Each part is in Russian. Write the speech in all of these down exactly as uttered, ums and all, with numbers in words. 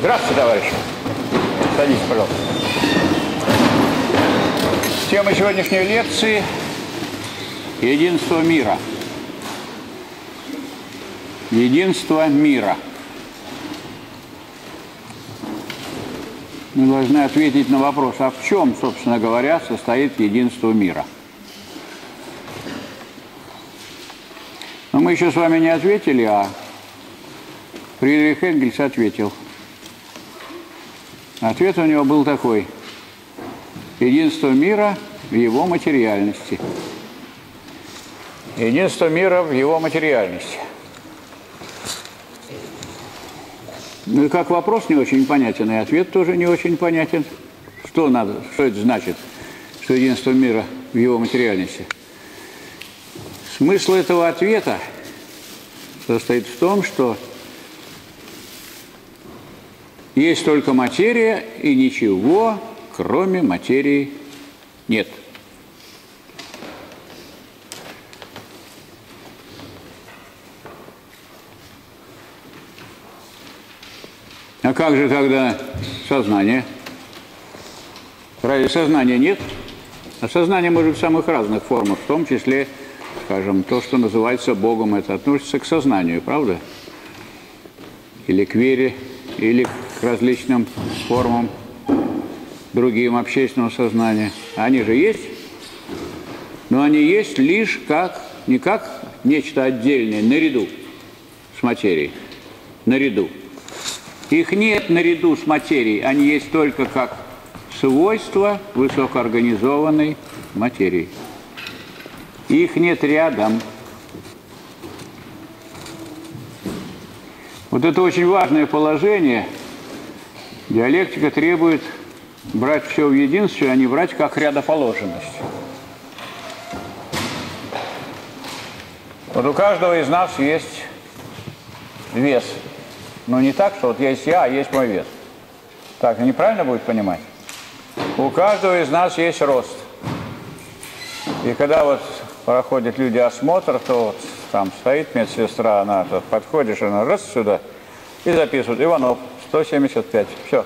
Здравствуйте, товарищи. Садитесь, пожалуйста. Тема сегодняшней лекции – единство мира. Единство мира. Мы должны ответить на вопрос, а в чем, собственно говоря, состоит единство мира? Но мы еще с вами не ответили, а Фридрих Энгельс ответил. Ответ у него был такой: единство мира в его материальности. Единство мира в его материальности. Ну и как вопрос не очень понятен, и ответ тоже не очень понятен. Что надо, что это значит, что единство мира в его материальности? Смысл этого ответа состоит в том, что есть только материя, и ничего, кроме материи, нет. А как же тогда сознание? Разве сознания нет? А сознание может быть в самых разных формах, в том числе, скажем, то, что называется Богом, это относится к сознанию, правда? Или к вере, или к различным формам другим общественного сознания. Они же есть, но они есть лишь как, не как нечто отдельное, наряду с материей, наряду. Их нет наряду с материей, они есть только как свойства высокоорганизованной материи. Их нет рядом. Вот это очень важное положение. Диалектика требует брать все в единстве, а не брать как рядоположенность. Вот у каждого из нас есть вес. Но не так, что вот есть я, а есть мой вес. Так, неправильно будет понимать? У каждого из нас есть рост. И когда вот проходят люди осмотр, то вот там стоит медсестра, она тут подходишь, она раз сюда и записывает: Иванов, сто семьдесят пять. Все.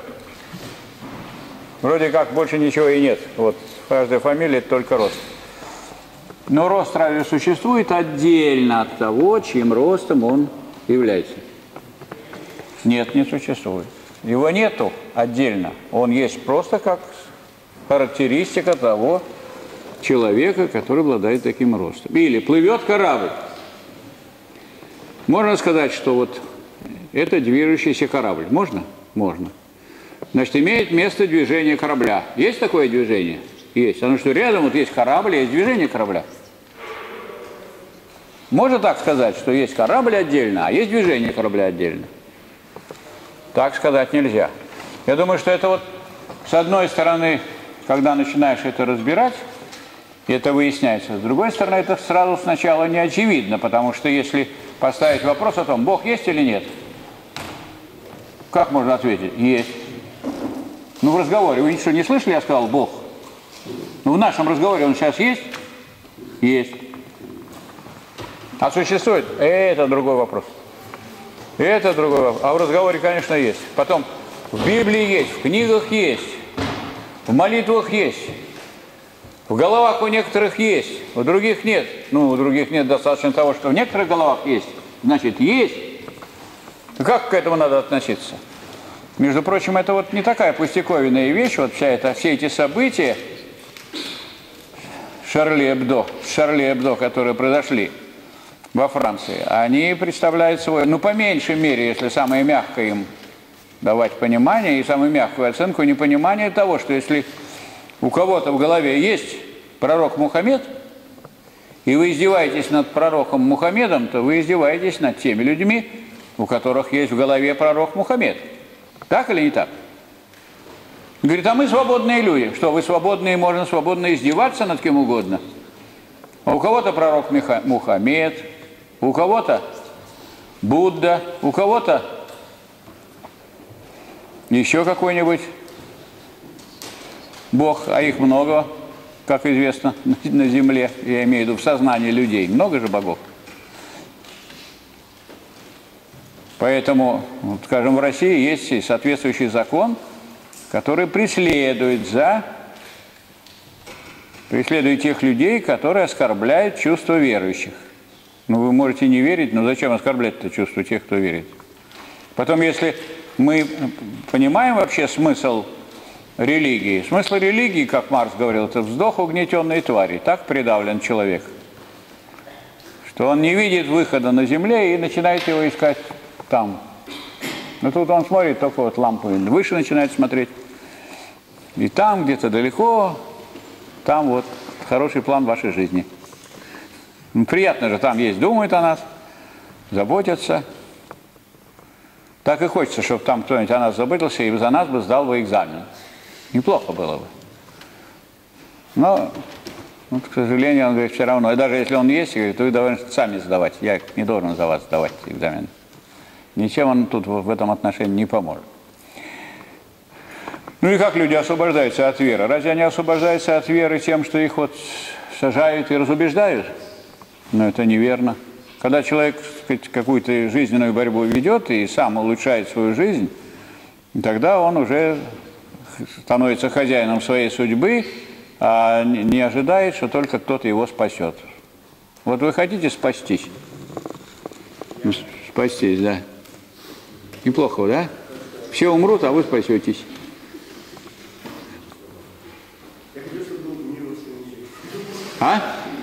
Вроде как больше ничего и нет. Вот в каждой фамилии только рост. Но рост разве существует отдельно от того, чьим ростом он является? Нет, не существует. Его нету отдельно. Он есть просто как характеристика того человека, который обладает таким ростом. Или плывет корабль. Можно сказать, что вот это движущийся корабль. Можно? Можно. Значит, имеет место движение корабля. Есть такое движение? Есть. Потому что рядом вот есть корабль, есть движение корабля. Можно так сказать, что есть корабль отдельно, а есть движение корабля отдельно? Так сказать нельзя. Я думаю, что это вот с одной стороны, когда начинаешь это разбирать, это выясняется. С другой стороны, это сразу сначала не очевидно, потому что если поставить вопрос о том, Бог есть или нет, как можно ответить? Есть. Ну, в разговоре, вы что, не слышали, я сказал Бог? Ну, в нашем разговоре он сейчас есть? Есть. А существует? Это другой вопрос. Это другой вопрос. А в разговоре, конечно, есть. Потом, в Библии есть, в книгах есть, в молитвах есть, в головах у некоторых есть, у других нет. Ну, у других нет, достаточно того, что в некоторых головах есть. Значит, есть. Как к этому надо относиться? Между прочим, это вот не такая пустяковинная вещь, вот вся эта, все эти события Шарли Эбдо, Шарли Эбдо, которые произошли во Франции, они представляют собой, ну, по меньшей мере, если самое мягкое им давать понимание и самую мягкую оценку, непонимание того, что если у кого-то в голове есть пророк Мухаммед, и вы издеваетесь над пророком Мухаммедом, то вы издеваетесь над теми людьми, у которых есть в голове пророк Мухаммед. Так или не так? Говорит, а мы свободные люди. Что, вы свободные, можно свободно издеваться над кем угодно? А у кого-то пророк Мухаммед, у кого-то Будда, у кого-то еще какой-нибудь Бог, а их много, как известно, на земле, я имею в виду в сознании людей. Много же богов. Поэтому, вот, скажем, в России есть соответствующий закон, который преследует за преследует тех людей, которые оскорбляют чувства верующих. Ну, вы можете не верить, но зачем оскорблять-то чувства тех, кто верит? Потом, если мы понимаем вообще смысл религии, смысл религии, как Маркс говорил, это вздох угнетенной твари. Так придавлен человек, что он не видит выхода на земле и начинает его искать там. Но тут он смотрит, только вот лампу выше начинает смотреть. И там, где-то далеко, там вот хороший план вашей жизни. Ну, приятно же, там есть, думают о нас, заботятся. Так и хочется, чтобы там кто-нибудь о нас заботился и за нас бы сдал бы экзамен. Неплохо было бы. Но, вот, к сожалению, он говорит, все равно. И даже если он есть, говорит, вы должны сами сдавать. Я не должен за вас сдавать экзамен. Ничем он тут в этом отношении не поможет. Ну и как люди освобождаются от веры? Разве они освобождаются от веры тем, что их вот сажают и разубеждают? Но это неверно. Когда человек, так сказать, какую-то жизненную борьбу ведет и сам улучшает свою жизнь, тогда он уже становится хозяином своей судьбы, а не ожидает, что только кто-то его спасет. Вот вы хотите спастись? Спастись, да. Неплохо, да? Все умрут, а вы спасетесь. А?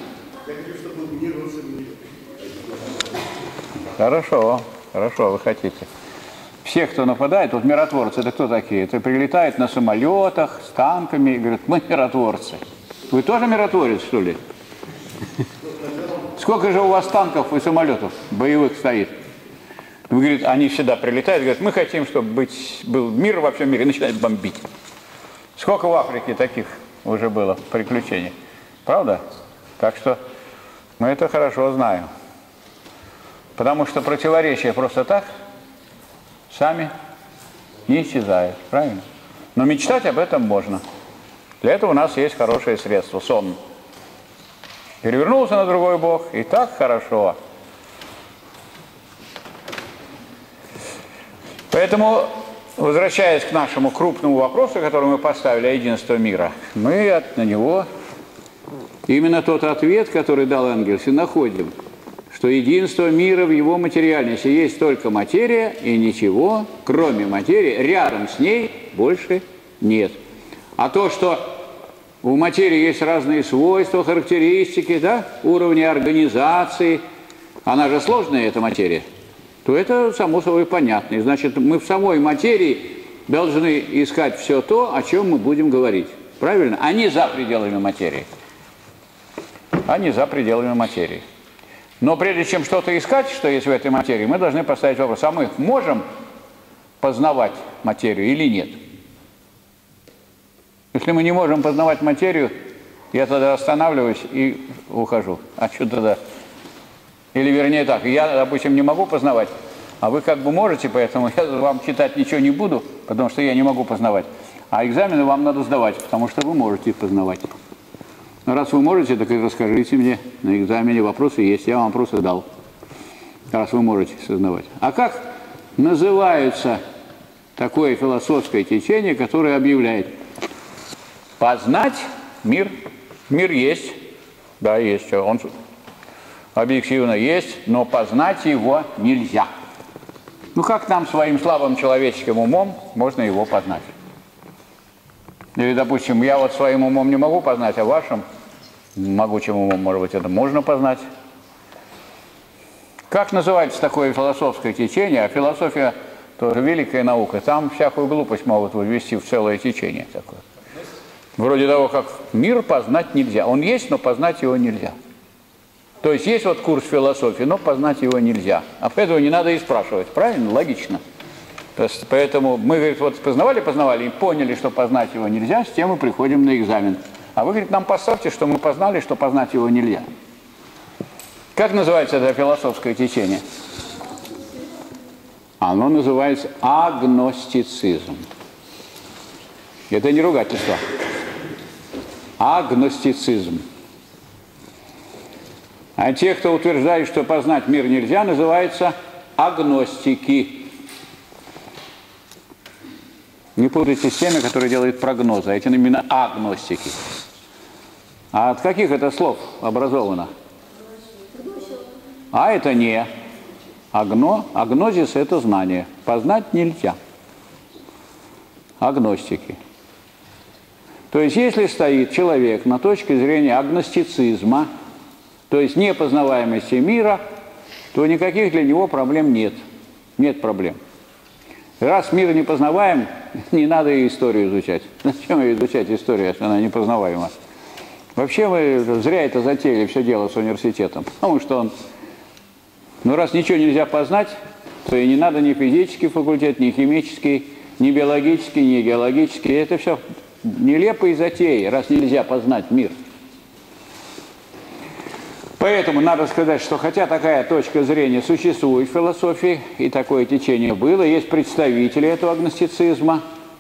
Хорошо, хорошо, вы хотите. Все, кто нападает, вот миротворцы, это кто такие? Это прилетают на самолетах, с танками и говорят, мы миротворцы. Вы тоже миротворец, что ли? Сколько же у вас танков и самолетов боевых стоит? Вы говорите, они всегда прилетают и говорят, мы хотим, чтобы быть, был мир во всем мире, и начинают бомбить. Сколько в Африке таких уже было приключений? Правда? Так что мы это хорошо знаем. Потому что противоречия просто так сами не исчезают. Правильно? Но мечтать об этом можно. Для этого у нас есть хорошее средство – сон. Перевернулся на другой бок, и так хорошо. Поэтому, возвращаясь к нашему крупному вопросу, который мы поставили, о единстве мира, мы от, на него именно тот ответ, который дал Энгельс, и находим, что единство мира в его материальности есть только материя, и ничего, кроме материи, рядом с ней больше нет. А то, что у материи есть разные свойства, характеристики, да, уровни организации, она же сложная, эта материя, то это само собой понятно. И значит, мы в самой материи должны искать все то, о чем мы будем говорить. Правильно? А не за пределами материи. А не за пределами материи. Но прежде чем что-то искать, что есть в этой материи, мы должны поставить вопрос, а мы можем познавать материю или нет? Если мы не можем познавать материю, я тогда останавливаюсь и ухожу. А что тогда? Или вернее так, я, допустим, не могу познавать, а вы как бы можете, поэтому я вам читать ничего не буду, потому что я не могу познавать. А экзамены вам надо сдавать, потому что вы можете познавать. Но раз вы можете, так и расскажите мне на экзамене, вопросы есть, я вам вопросы дал, раз вы можете сознавать. А как называется такое философское течение, которое объявляет: познать мир, мир есть, да, есть, он объективно есть, но познать его нельзя. Ну как нам своим слабым человеческим умом можно его познать? Или, допустим, я вот своим умом не могу познать, а вашим могучим умом, может быть, это можно познать. Как называется такое философское течение? А философия тоже великая наука. Там всякую глупость могут ввести в целое течение такое. Вроде того, как мир познать нельзя. Он есть, но познать его нельзя. То есть есть вот курс философии, но познать его нельзя. А поэтому не надо и спрашивать. Правильно? Логично. То есть, поэтому мы, говорит, вот познавали, познавали и поняли, что познать его нельзя, с тем мы приходим на экзамен. А вы, говорит, нам поставьте, что мы познали, что познать его нельзя. Как называется это философское течение? Оно называется агностицизм. Это не ругательство. Агностицизм. А те, кто утверждает, что познать мир нельзя, называется агностики. Не путайте с теми, которые делают прогнозы, а эти именно агностики. А от каких это слов образовано? А это не. Агно, агнозис – это знание. Познать нельзя. Агностики. То есть, если стоит человек на точке зрения агностицизма, то есть непознаваемости мира, то никаких для него проблем нет. Нет проблем. Раз мир непознаваем, не надо и историю изучать. Зачем ее изучать историю, если она непознаваема? Вообще мы зря это затеяли, все дело с университетом. Потому что он, ну раз ничего нельзя познать, то и не надо ни физический факультет, ни химический, ни биологический, ни геологический. Это все нелепые затеи, раз нельзя познать мир. Поэтому надо сказать, что хотя такая точка зрения существует в философии, и такое течение было, есть представители этого агностицизма,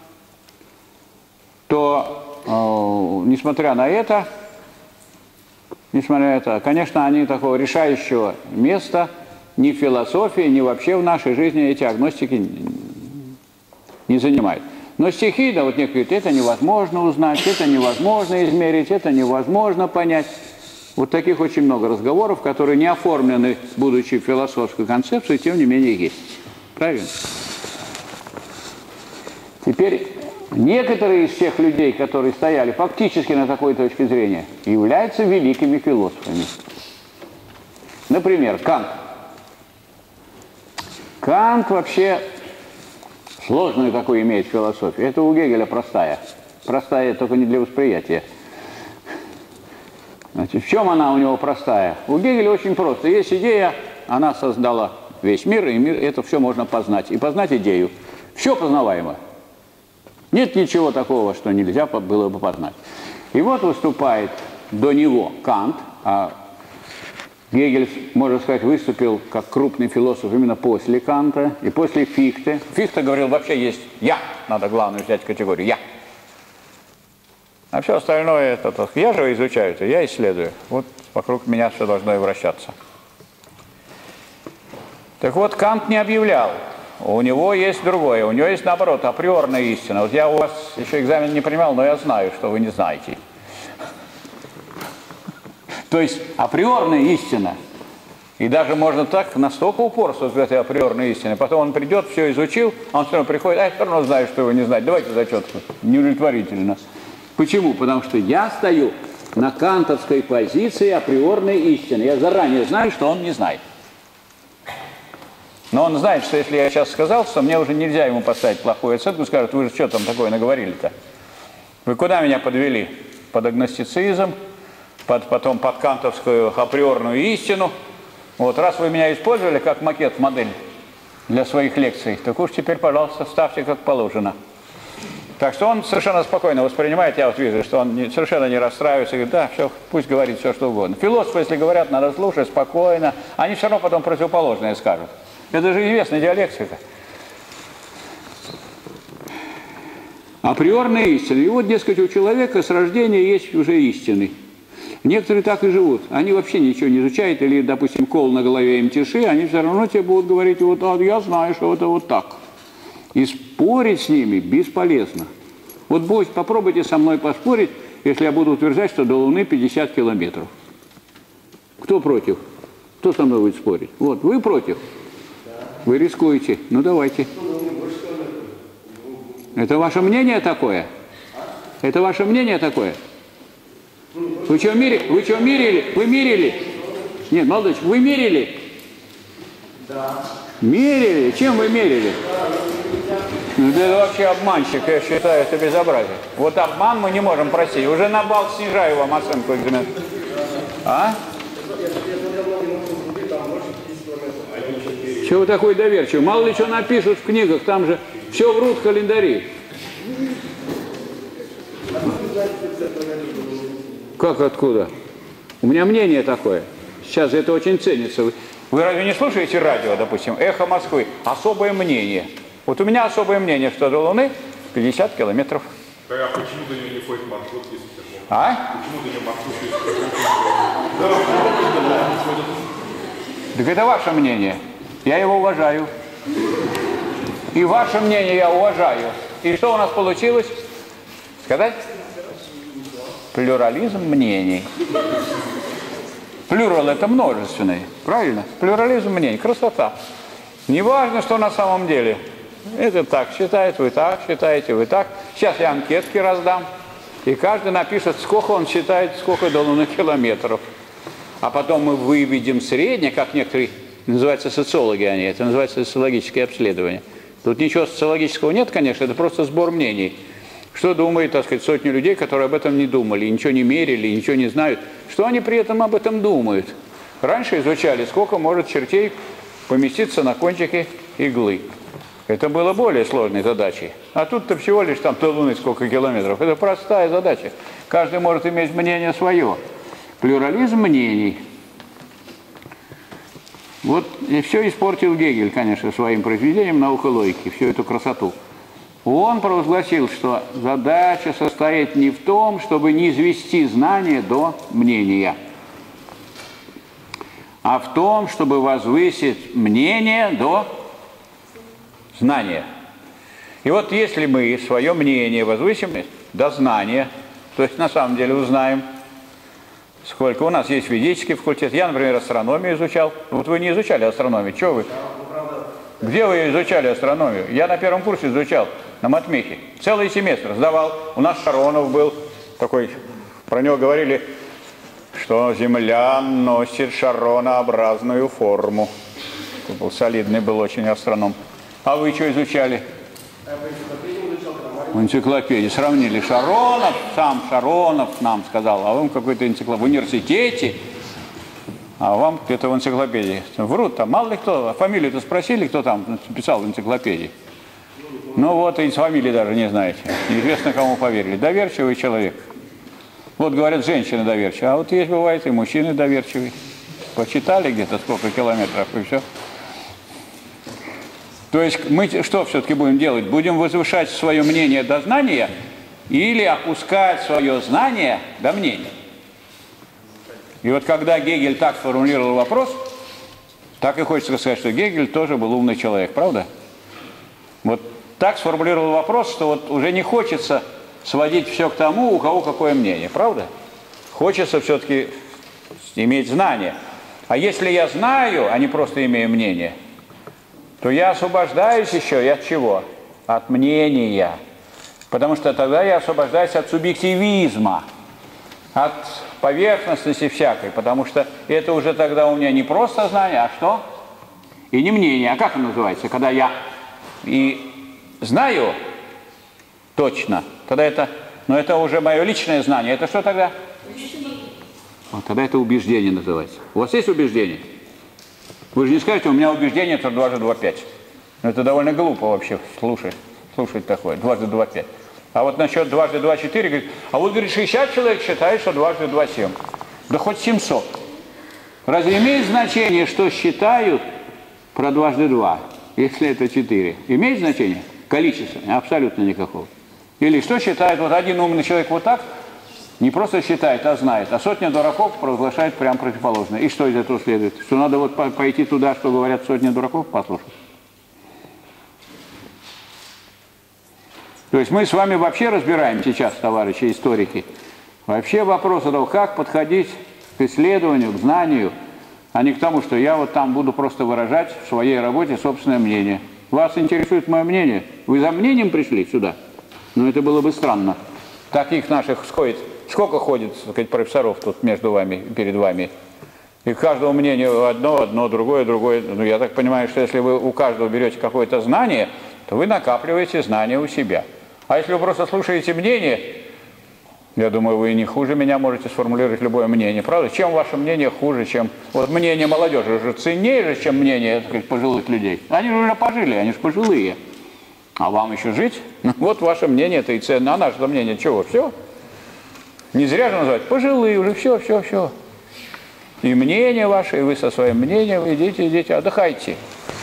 то, э, несмотря на это, несмотря на это, конечно, они такого решающего места ни в философии, ни вообще в нашей жизни эти агностики не занимают. Но стихийно, вот некие говорят, это невозможно узнать, это невозможно измерить, это невозможно понять. Вот таких очень много разговоров, которые не оформлены, будучи философской концепцией, тем не менее есть. Правильно? Теперь некоторые из тех людей, которые стояли фактически на такой точке зрения, являются великими философами. Например, Кант. Кант вообще сложную такую имеет философию. Это у Гегеля простая. Простая только не для восприятия. Значит, в чем она у него простая? У Гегеля очень просто. Есть идея, она создала весь мир, и мир, это все можно познать. И познать идею. Все познаваемо. Нет ничего такого, что нельзя было бы познать. И вот выступает до него Кант, а Гегель, можно сказать, выступил как крупный философ именно после Канта и после Фихте. Фихте говорил, вообще есть «я», надо главную взять категорию «я». А все остальное, это, это я же изучаю это, я исследую. Вот вокруг меня все должно и вращаться. Так вот, Кант не объявлял. У него есть другое. У него есть, наоборот, априорная истина. Вот я у вас еще экзамен не принимал, но я знаю, что вы не знаете. То есть априорная истина. И даже можно так, настолько упорствовать в этой априорной истине. Потом он придет, все изучил, он все равно приходит, а я все равно знаю, что вы не знаете. Давайте зачет. Неудовлетворительно. Почему? Потому что я стою на кантовской позиции априорной истины. Я заранее знаю, что он не знает. Но он знает, что если я сейчас сказал, что мне уже нельзя ему поставить плохую оценку, скажут, вы же что там такое наговорили-то? Вы куда меня подвели? Под агностицизм, под, потом под кантовскую априорную истину. Вот раз вы меня использовали как макет, модель для своих лекций, так уж теперь, пожалуйста, ставьте как положено. Так что он совершенно спокойно воспринимает, я вот вижу, что он не, совершенно не расстраивается, и говорит, да, все, пусть говорит все, что угодно. Философы, если говорят, надо слушать спокойно, они все равно потом противоположное скажут. Это же известная диалектика. Априорная истина. И вот, дескать, у человека с рождения есть уже истины. Некоторые так и живут. Они вообще ничего не изучают, или, допустим, кол на голове им тиши, они все равно тебе будут говорить, вот а, я знаю, что это вот так. И спорить с ними бесполезно. Вот будь, попробуйте со мной поспорить, если я буду утверждать, что до Луны пятьдесят километров. Кто против? Кто со мной будет спорить? Вот, вы против? Вы рискуете. Ну, давайте. Это ваше мнение такое? Это ваше мнение такое? Вы что, мерили? Вы что, мерили? Вы мерили? Нет, молодой человек, вы мерили? Да. Мерили? Чем вы мерили? Ну, это вообще обманщик, я считаю, это безобразие. Вот обман мы не можем простить. Уже на балл снижаю вам оценку экзамена. А? Чего вы такой доверчивый? Мало ли что напишут в книгах, там же все врут в календари. Как откуда? У меня мнение такое. Сейчас это очень ценится. Вы разве не слушаете радио, допустим, «Эхо Москвы»? Особое мнение. Вот у меня особое мнение, что до Луны пятьдесят километров. Да, а почему до нее не ходит маршрут, если такое? А? Почему до нее маршрут, если такое? Так это ваше мнение. Я его уважаю. И ваше мнение я уважаю. И что у нас получилось? Сказать? Плюрализм мнений. Плюрал – это множественный, правильно? Плюрализм мнений, красота. Не важно, что на самом деле. Это так считает, вы так считаете, вы так. Сейчас я анкетки раздам, и каждый напишет, сколько он считает, сколько до Луны километров. А потом мы выведем среднее, как некоторые, называются социологи они, это называется социологические обследования. Тут ничего социологического нет, конечно, это просто сбор мнений. Что думает, так сказать, сотни людей, которые об этом не думали, ничего не мерили, ничего не знают. Что они при этом об этом думают? Раньше изучали, сколько может чертей поместиться на кончике иглы. Это было более сложной задачей. А тут-то всего лишь там до Луны сколько километров. Это простая задача. Каждый может иметь мнение свое. Плюрализм мнений. Вот и все испортил Гегель, конечно, своим произведением «Наука логики», всю эту красоту. Он провозгласил, что задача состоит не в том, чтобы низвести знание до мнения, а в том, чтобы возвысить мнение до знания. И вот если мы свое мнение возвысим до знания, то есть на самом деле узнаем, сколько у нас есть физический факультет. Я, например, астрономию изучал. Вот вы не изучали астрономию. Чего вы? Где вы изучали астрономию? Я на первом курсе изучал, на матмехе. Целый семестр сдавал. У нас Шаронов был такой, про него говорили, что Земля носит шаронообразную форму. Это был солидный, был очень астроном. А вы что изучали? В энциклопедии сравнили. Шаронов, сам Шаронов нам сказал, а вам какой-то энциклопедия в университете, а вам где-то в энциклопедии. Врут там, мало ли кто, фамилию-то спросили, кто там писал в энциклопедии. Ну вот, и фамилии даже не знаете. Неизвестно, кому поверили. Доверчивый человек. Вот говорят, женщины доверчивые, а вот есть, бывает, и мужчины доверчивые. Почитали где-то сколько километров, и все. То есть мы что все-таки будем делать? Будем возвышать свое мнение до знания или опускать свое знание до мнения? И вот когда Гегель так сформулировал вопрос, так и хочется сказать, что Гегель тоже был умный человек, правда? Вот так сформулировал вопрос, что вот уже не хочется сводить все к тому, у кого какое мнение, правда? Хочется все-таки иметь знание. А если я знаю, а не просто имею мнение, то я освобождаюсь еще и от чего? От мнения. Потому что тогда я освобождаюсь от субъективизма, от поверхностности всякой. Потому что это уже тогда у меня не просто знание, а что? И не мнение. А как оно называется? Когда я и знаю точно, тогда это, но это уже мое личное знание. Это что тогда? Вот тогда это убеждение называется. У вас есть убеждение? Вы же не скажете, у меня убеждение, что дважды два пять. Ну, это довольно глупо вообще слушать, слушать такое, дважды два пять. А вот насчет дважды два четыре, говорит, а вот, говорит, шестьдесят человек считает, что дважды два семь. Да хоть семьсот. Разве имеет значение, что считают про дважды два, если это четыре? Имеет значение? Количество? Абсолютно никакого. Или что считает вот один умный человек вот так, не просто считает, а знает, а сотня дураков провозглашает прям противоположное. И что из этого следует? Что надо вот пойти туда, что говорят сотни дураков, послушать. То есть мы с вами вообще разбираем сейчас, товарищи историки, вообще вопрос того, как подходить к исследованию, к знанию, а не к тому, что я вот там буду просто выражать в своей работе собственное мнение. Вас интересует мое мнение? Вы за мнением пришли сюда? Ну это было бы странно. Таких наших сходит. Сколько ходит, так сказать, профессоров тут между вами, перед вами? И каждого мнения одно, одно, другое, другое. Ну, я так понимаю, что если вы у каждого берете какое-то знание, то вы накапливаете знания у себя. А если вы просто слушаете мнение, я думаю, вы не хуже меня можете сформулировать любое мнение, правда? Чем ваше мнение хуже, чем... Вот мнение молодежи уже ценнее же, чем мнение, так сказать, пожилых людей. Они же уже пожили, они же пожилые. А вам еще жить? Ну, вот ваше мнение-то и ценно. А наше мнение чего? Все? Не зря же называть. Пожилые уже, все, все, все. И мнение ваше, и вы со своим мнением идите, идите, отдыхайте.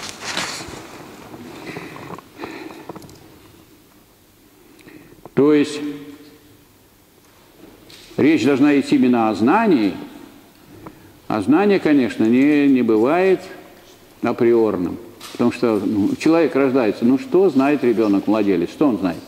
То есть речь должна идти именно о знании. А знание, конечно, не, не бывает априорном. Потому что ну, человек рождается, ну что знает ребенок, младенец, что он знает?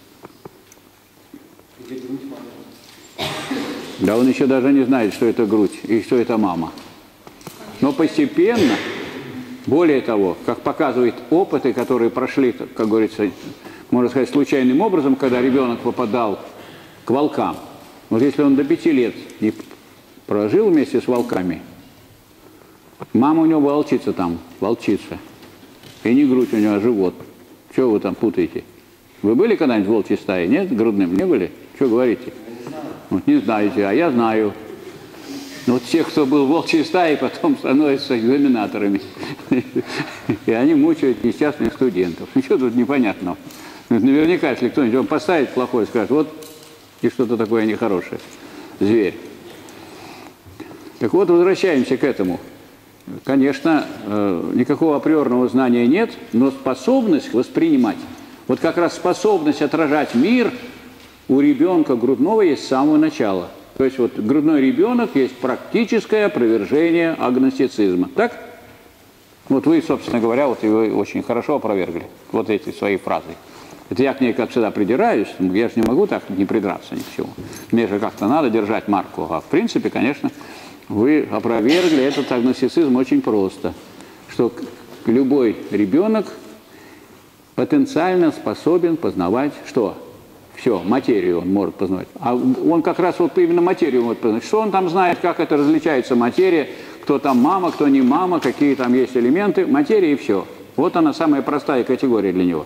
Да он еще даже не знает, что это грудь и что это мама. Но постепенно, более того, как показывают опыты, которые прошли, как говорится, можно сказать, случайным образом, когда ребенок попадал к волкам. Вот если он до пяти лет не прожил вместе с волками, мама у него волчица там, волчица. И не грудь у него, а живот. Чего вы там путаете? Вы были когда-нибудь в волчьей стае? Нет? Грудным не были? Что говорите? Вот не знаете, а я знаю. Вот тех, кто был в волчьей стае, потом становятся экзаменаторами. И они мучают несчастных студентов. Ничего тут непонятного. Наверняка, если кто-нибудь вам поставит плохое, скажет, вот и что-то такое нехорошее. Зверь. Так вот, возвращаемся к этому. Конечно, никакого априорного знания нет, но способность воспринимать. Вот как раз способность отражать мир у ребенка грудного есть с самого начала. То есть вот грудной ребенок есть практическое опровержение агностицизма. Так? Вот вы, собственно говоря, вот его очень хорошо опровергли. Вот эти свои фразы. Это я к ней как всегда придираюсь, я же не могу так не придраться ни к чему. Мне же как-то надо держать марку. А в принципе, конечно, вы опровергли этот агностицизм очень просто. Что любой ребенок потенциально способен познавать что? Все, материю он может познавать. А он как раз вот именно материю может познавать. Что он там знает, как это различается материя, кто там мама, кто не мама, какие там есть элементы. Материя и все. Вот она самая простая категория для него.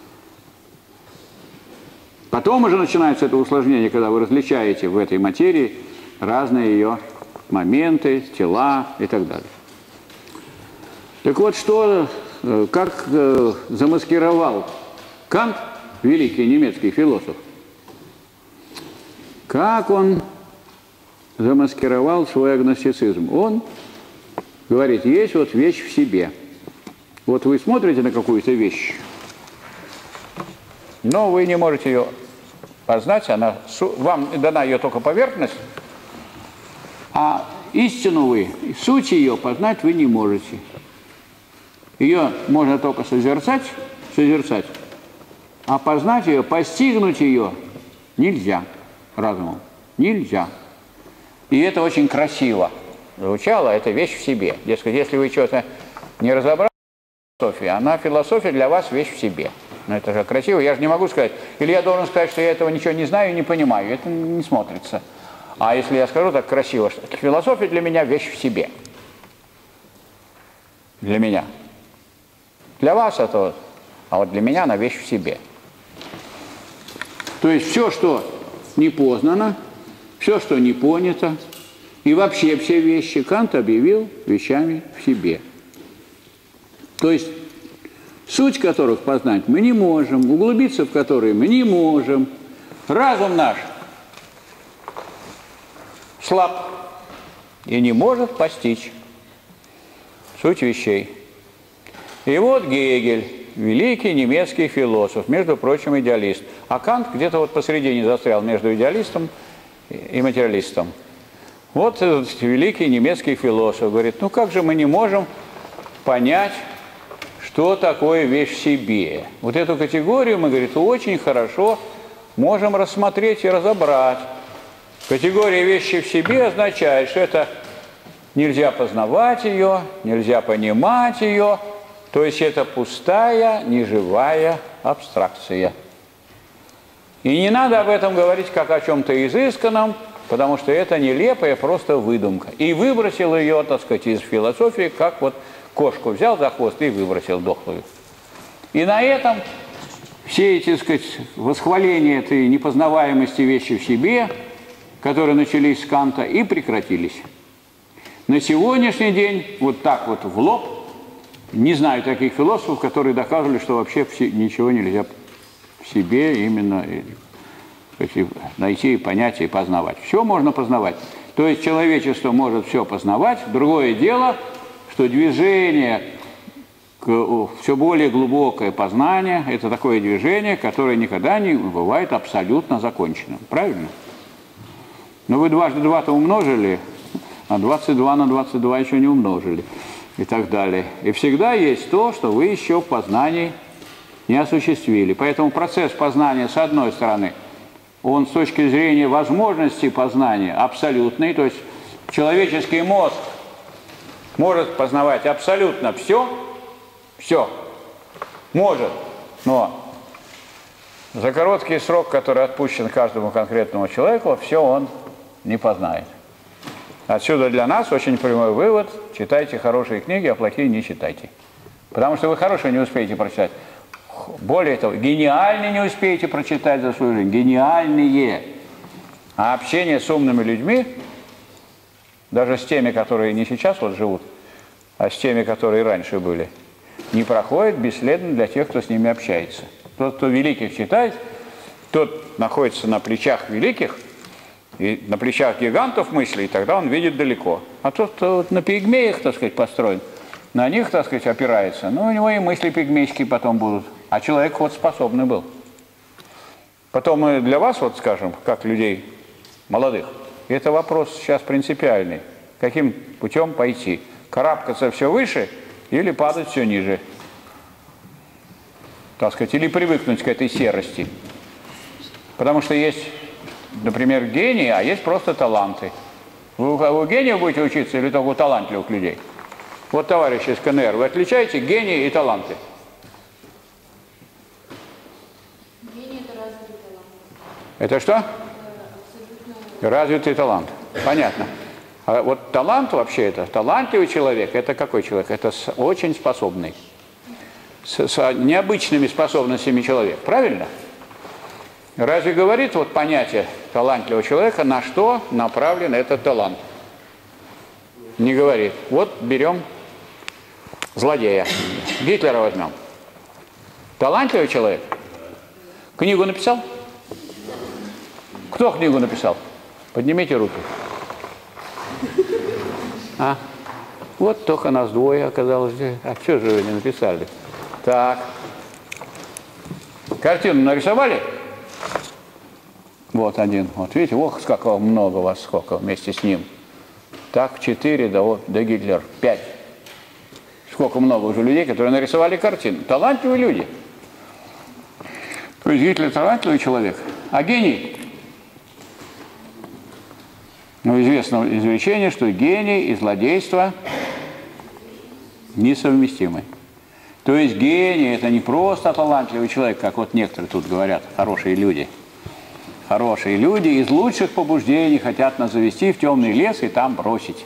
Потом уже начинается это усложнение, когда вы различаете в этой материи разные ее моменты, тела и так далее. Так вот, что, как замаскировал Кант, великий немецкий философ, как он замаскировал свой агностицизм? Он говорит, есть вот вещь в себе. Вот вы смотрите на какую-то вещь, но вы не можете ее познать, она, вам дана ее только поверхность, а истину вы, суть ее познать вы не можете. Ее можно только созерцать, созерцать, а познать ее, постигнуть ее нельзя разумом. Нельзя. И это очень красиво звучало, это вещь в себе. Дескать, если вы что-то не разобрали в философии, она философия для вас вещь в себе. Но это же красиво. Я же не могу сказать, или я должен сказать, что я этого ничего не знаю и не понимаю. Это не смотрится. А если я скажу так красиво, что философия для меня вещь в себе. Для меня. Для вас это, а вот для меня она вещь в себе. То есть все, что не познано, все, что не понято, и вообще все вещи Кант объявил вещами в себе. То есть суть которых познать мы не можем, углубиться в которые мы не можем. Разум наш слаб и не может постичь суть вещей. И вот Гегель, великий немецкий философ, между прочим, идеалист. А Кант где-то вот посередине застрял между идеалистом и материалистом. Вот этот великий немецкий философ говорит, ну как же мы не можем понять, что такое вещь в себе. Вот эту категорию мы, говорит, очень хорошо можем рассмотреть и разобрать. Категория вещи в себе означает, что это нельзя познавать ее, нельзя понимать ее, то есть это пустая, неживая абстракция. И не надо об этом говорить как о чем-то изысканном, потому что это нелепая просто выдумка. И выбросил ее, так сказать, из философии, как вот кошку взял за хвост и выбросил дохлую. И на этом все эти, так сказать, восхваления этой непознаваемости вещи в себе, которые начались с Канта, и прекратились. На сегодняшний день вот так вот в лоб, не знаю таких философов, которые доказывали, что вообще ничего нельзя в себе именно найти, понять и познавать. Все можно познавать. То есть человечество может все познавать. Другое дело, что движение к все более глубокое познание – это такое движение, которое никогда не бывает абсолютно законченным. Правильно? Но вы дважды два-то умножили, а двадцать два на двадцать два еще не умножили. и так далее. И всегда есть то, что вы еще в познании не осуществили. Поэтому процесс познания, с одной стороны, он с точки зрения возможности познания абсолютный, то есть человеческий мозг может познавать абсолютно все, все, может, но за короткий срок, который отпущен каждому конкретному человеку, все он не познает. Отсюда для нас очень прямой вывод: читайте хорошие книги, а плохие не читайте. Потому что вы хорошие не успеете прочитать. Более того, гениальные не успеете прочитать за свою жизнь. Гениальные. А общение с умными людьми, даже с теми, которые не сейчас вот живут, а с теми, которые раньше были, не проходит бесследно для тех, кто с ними общается. Тот, кто великих читает, тот находится на плечах великих, и на плечах гигантов мыслей, и тогда он видит далеко. А тот, кто вот на пигмеях, так сказать, построен, на них, так сказать, опирается, ну, у него и мысли пигмейские потом будут. А человек вот способный был. Потом мы для вас, вот скажем, как людей молодых, это вопрос сейчас принципиальный. Каким путем пойти? Карабкаться все выше или падать все ниже? Так сказать, или привыкнуть к этой серости. Потому что есть, например, гении, а есть просто таланты. Вы у гениев будете учиться или только у талантливых людей? Вот, товарищи из ка эн эр, вы отличаете гении и таланты? Гений – это развитый талант. Это что? Это абсолютно... Развитый талант. Понятно. А вот талант вообще это, талантливый человек, это какой человек? Это с, очень способный. С, с необычными способностями человек. Правильно? Разве говорит вот понятие талантливого человека, на что направлен этот талант? Не говорит. Вот берем злодея. Гитлера возьмем. Талантливый человек. Книгу написал? Кто книгу написал? Поднимите руки. А? Вот только нас двое оказалось. А что же вы не написали? Так. Картину нарисовали? Вот один. Вот видите, ох, сколько много вас, сколько вместе с ним. Так, четыре, да вот, да Гитлер, пять. Сколько много уже людей, которые нарисовали картину. Талантливые люди. То есть Гитлер талантливый человек. А гений? Ну, известно изречение, что гений и злодейство несовместимы. То есть гений – это не просто талантливый человек, как вот некоторые тут говорят, хорошие люди. Хорошие люди из лучших побуждений хотят нас завести в темный лес и там бросить.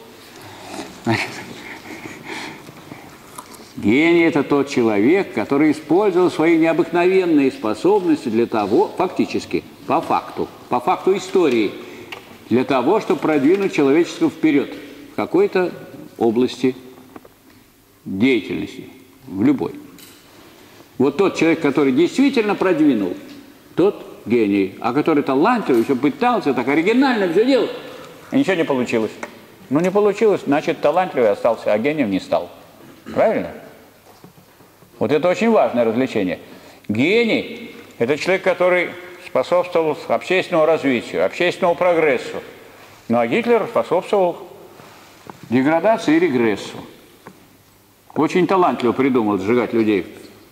Гений – это тот человек, который использовал свои необыкновенные способности для того, фактически, по факту, по факту истории, для того, чтобы продвинуть человечество вперед в какой-то области деятельности, в любой. Вот тот человек, который действительно продвинул, тот гений, а который талантливый, все пытался так оригинально все делать, и ничего не получилось. Ну, не получилось, значит, талантливый остался, а гением не стал. Правильно? Вот это очень важное развлечение. Гений – это человек, который способствовал общественному развитию, общественному прогрессу. Ну, а Гитлер способствовал деградации и регрессу. Очень талантливо придумал сжигать людей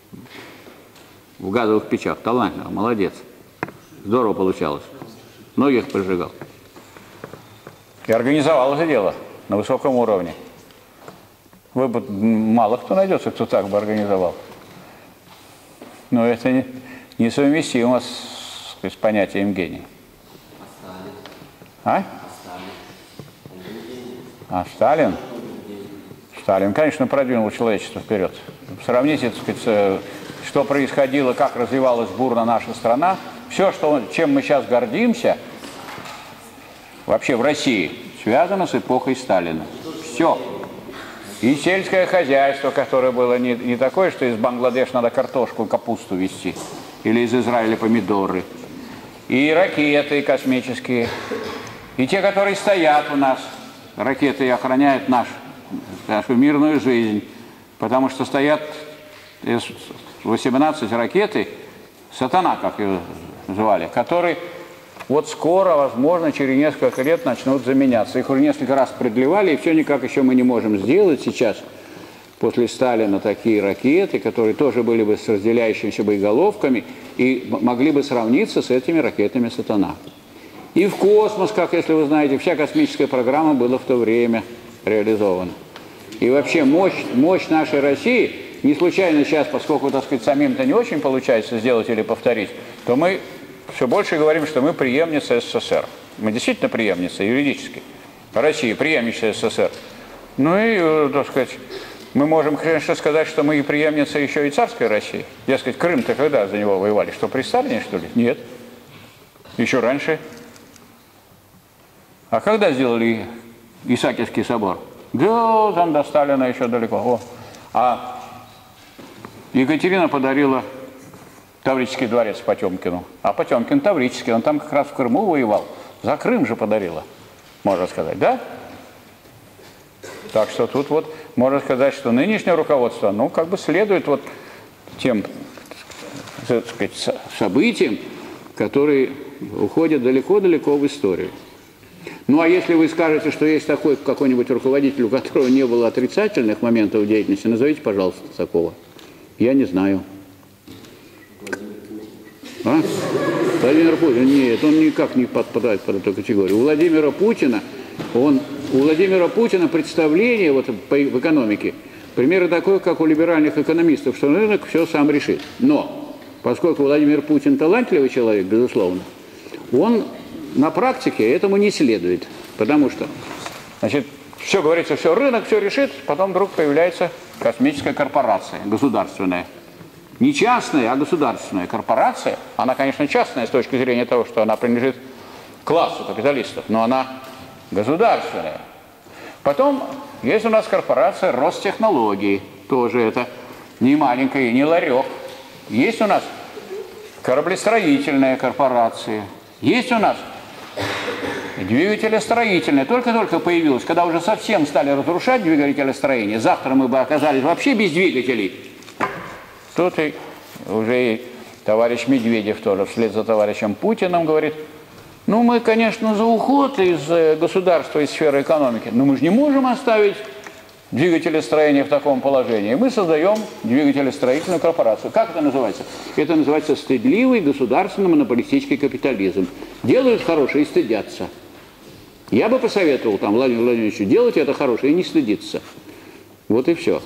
в газовых печах. Талантливо, молодец. Здорово получалось. Многих прижигал. И организовал это дело на высоком уровне. Вы бы, мало кто найдется, кто так бы организовал. Но это не, несовместимо с, с понятием гения. А? А Сталин? Сталин, конечно, продвинул человечество вперед. Сравните, так сказать, что происходило, как развивалась бурно наша страна. Все, что, чем мы сейчас гордимся, вообще в России, связано с эпохой Сталина. Все. И сельское хозяйство, которое было не, не такое, что из Бангладеш надо картошку, капусту везти, или из Израиля помидоры. И ракеты космические, и те, которые стоят у нас, ракеты, и охраняют наш, нашу мирную жизнь, потому что стоят восемнадцать ракеты, сатана, как ее звали, которые вот скоро, возможно, через несколько лет начнут заменяться. Их уже несколько раз продлевали, и все никак еще мы не можем сделать сейчас, после Сталина такие ракеты, которые тоже были бы с разделяющимися боеголовками и могли бы сравниться с этими ракетами «Сатана». И в космос, как если вы знаете, вся космическая программа была в то время реализована. И вообще мощь, мощь нашей России, не случайно сейчас, поскольку, так сказать, самим-то не очень получается сделать или повторить, то мы все больше говорим, что мы преемница СССР. Мы действительно преемница юридически. Россия преемница СССР. Ну и, так сказать, мы можем, конечно, сказать, что мы и преемница еще и царской России. Дескать, Крым-то когда за него воевали? Что, при Сталине, что ли? Нет. Еще раньше. А когда сделали Исаакиевский собор? Да, там до Сталина еще далеко. О. А Екатерина подарила Таврический дворец Потемкину. А Потемкин Таврический, он там как раз в Крыму воевал. За Крым же подарила, можно сказать, да? Так что тут вот можно сказать, что нынешнее руководство, ну, как бы следует вот тем, так сказать, событиям, которые уходят далеко-далеко в историю. Ну, а если вы скажете, что есть такой какой-нибудь руководитель, у которого не было отрицательных моментов деятельности, назовите, пожалуйста, такого. Я не знаю. А? Владимир Путин? Нет, он никак не подпадает под эту категорию. У Владимира Путина, он, у Владимира Путина представление вот, по, в экономике, примерно такое, как у либеральных экономистов, что рынок все сам решит. Но, поскольку Владимир Путин талантливый человек, безусловно, он на практике этому не следует. Потому что, значит, все говорится, все рынок, все решит, потом вдруг появляется космическая корпорация государственная. Не частная, а государственная корпорация. Она, конечно, частная с точки зрения того, что она принадлежит классу капиталистов, но она государственная. Потом есть у нас корпорация Ростехнологии, тоже это не маленькая, не ларек. Есть у нас кораблестроительная корпорация. Есть у нас двигателестроительная. Только-только появилась, когда уже совсем стали разрушать двигателестроение. Завтра мы бы оказались вообще без двигателей. Тут и уже и товарищ Медведев тоже вслед за товарищем Путиным говорит, ну мы, конечно, за уход из государства, из сферы экономики, но мы же не можем оставить двигателестроение в таком положении. Мы создаем двигателестроительную корпорацию. Как это называется? Это называется стыдливый государственно-монополистический капитализм. Делают хорошее и стыдятся. Я бы посоветовал там Владимиру Владимировичу делать это хорошее и не стыдиться. Вот и все.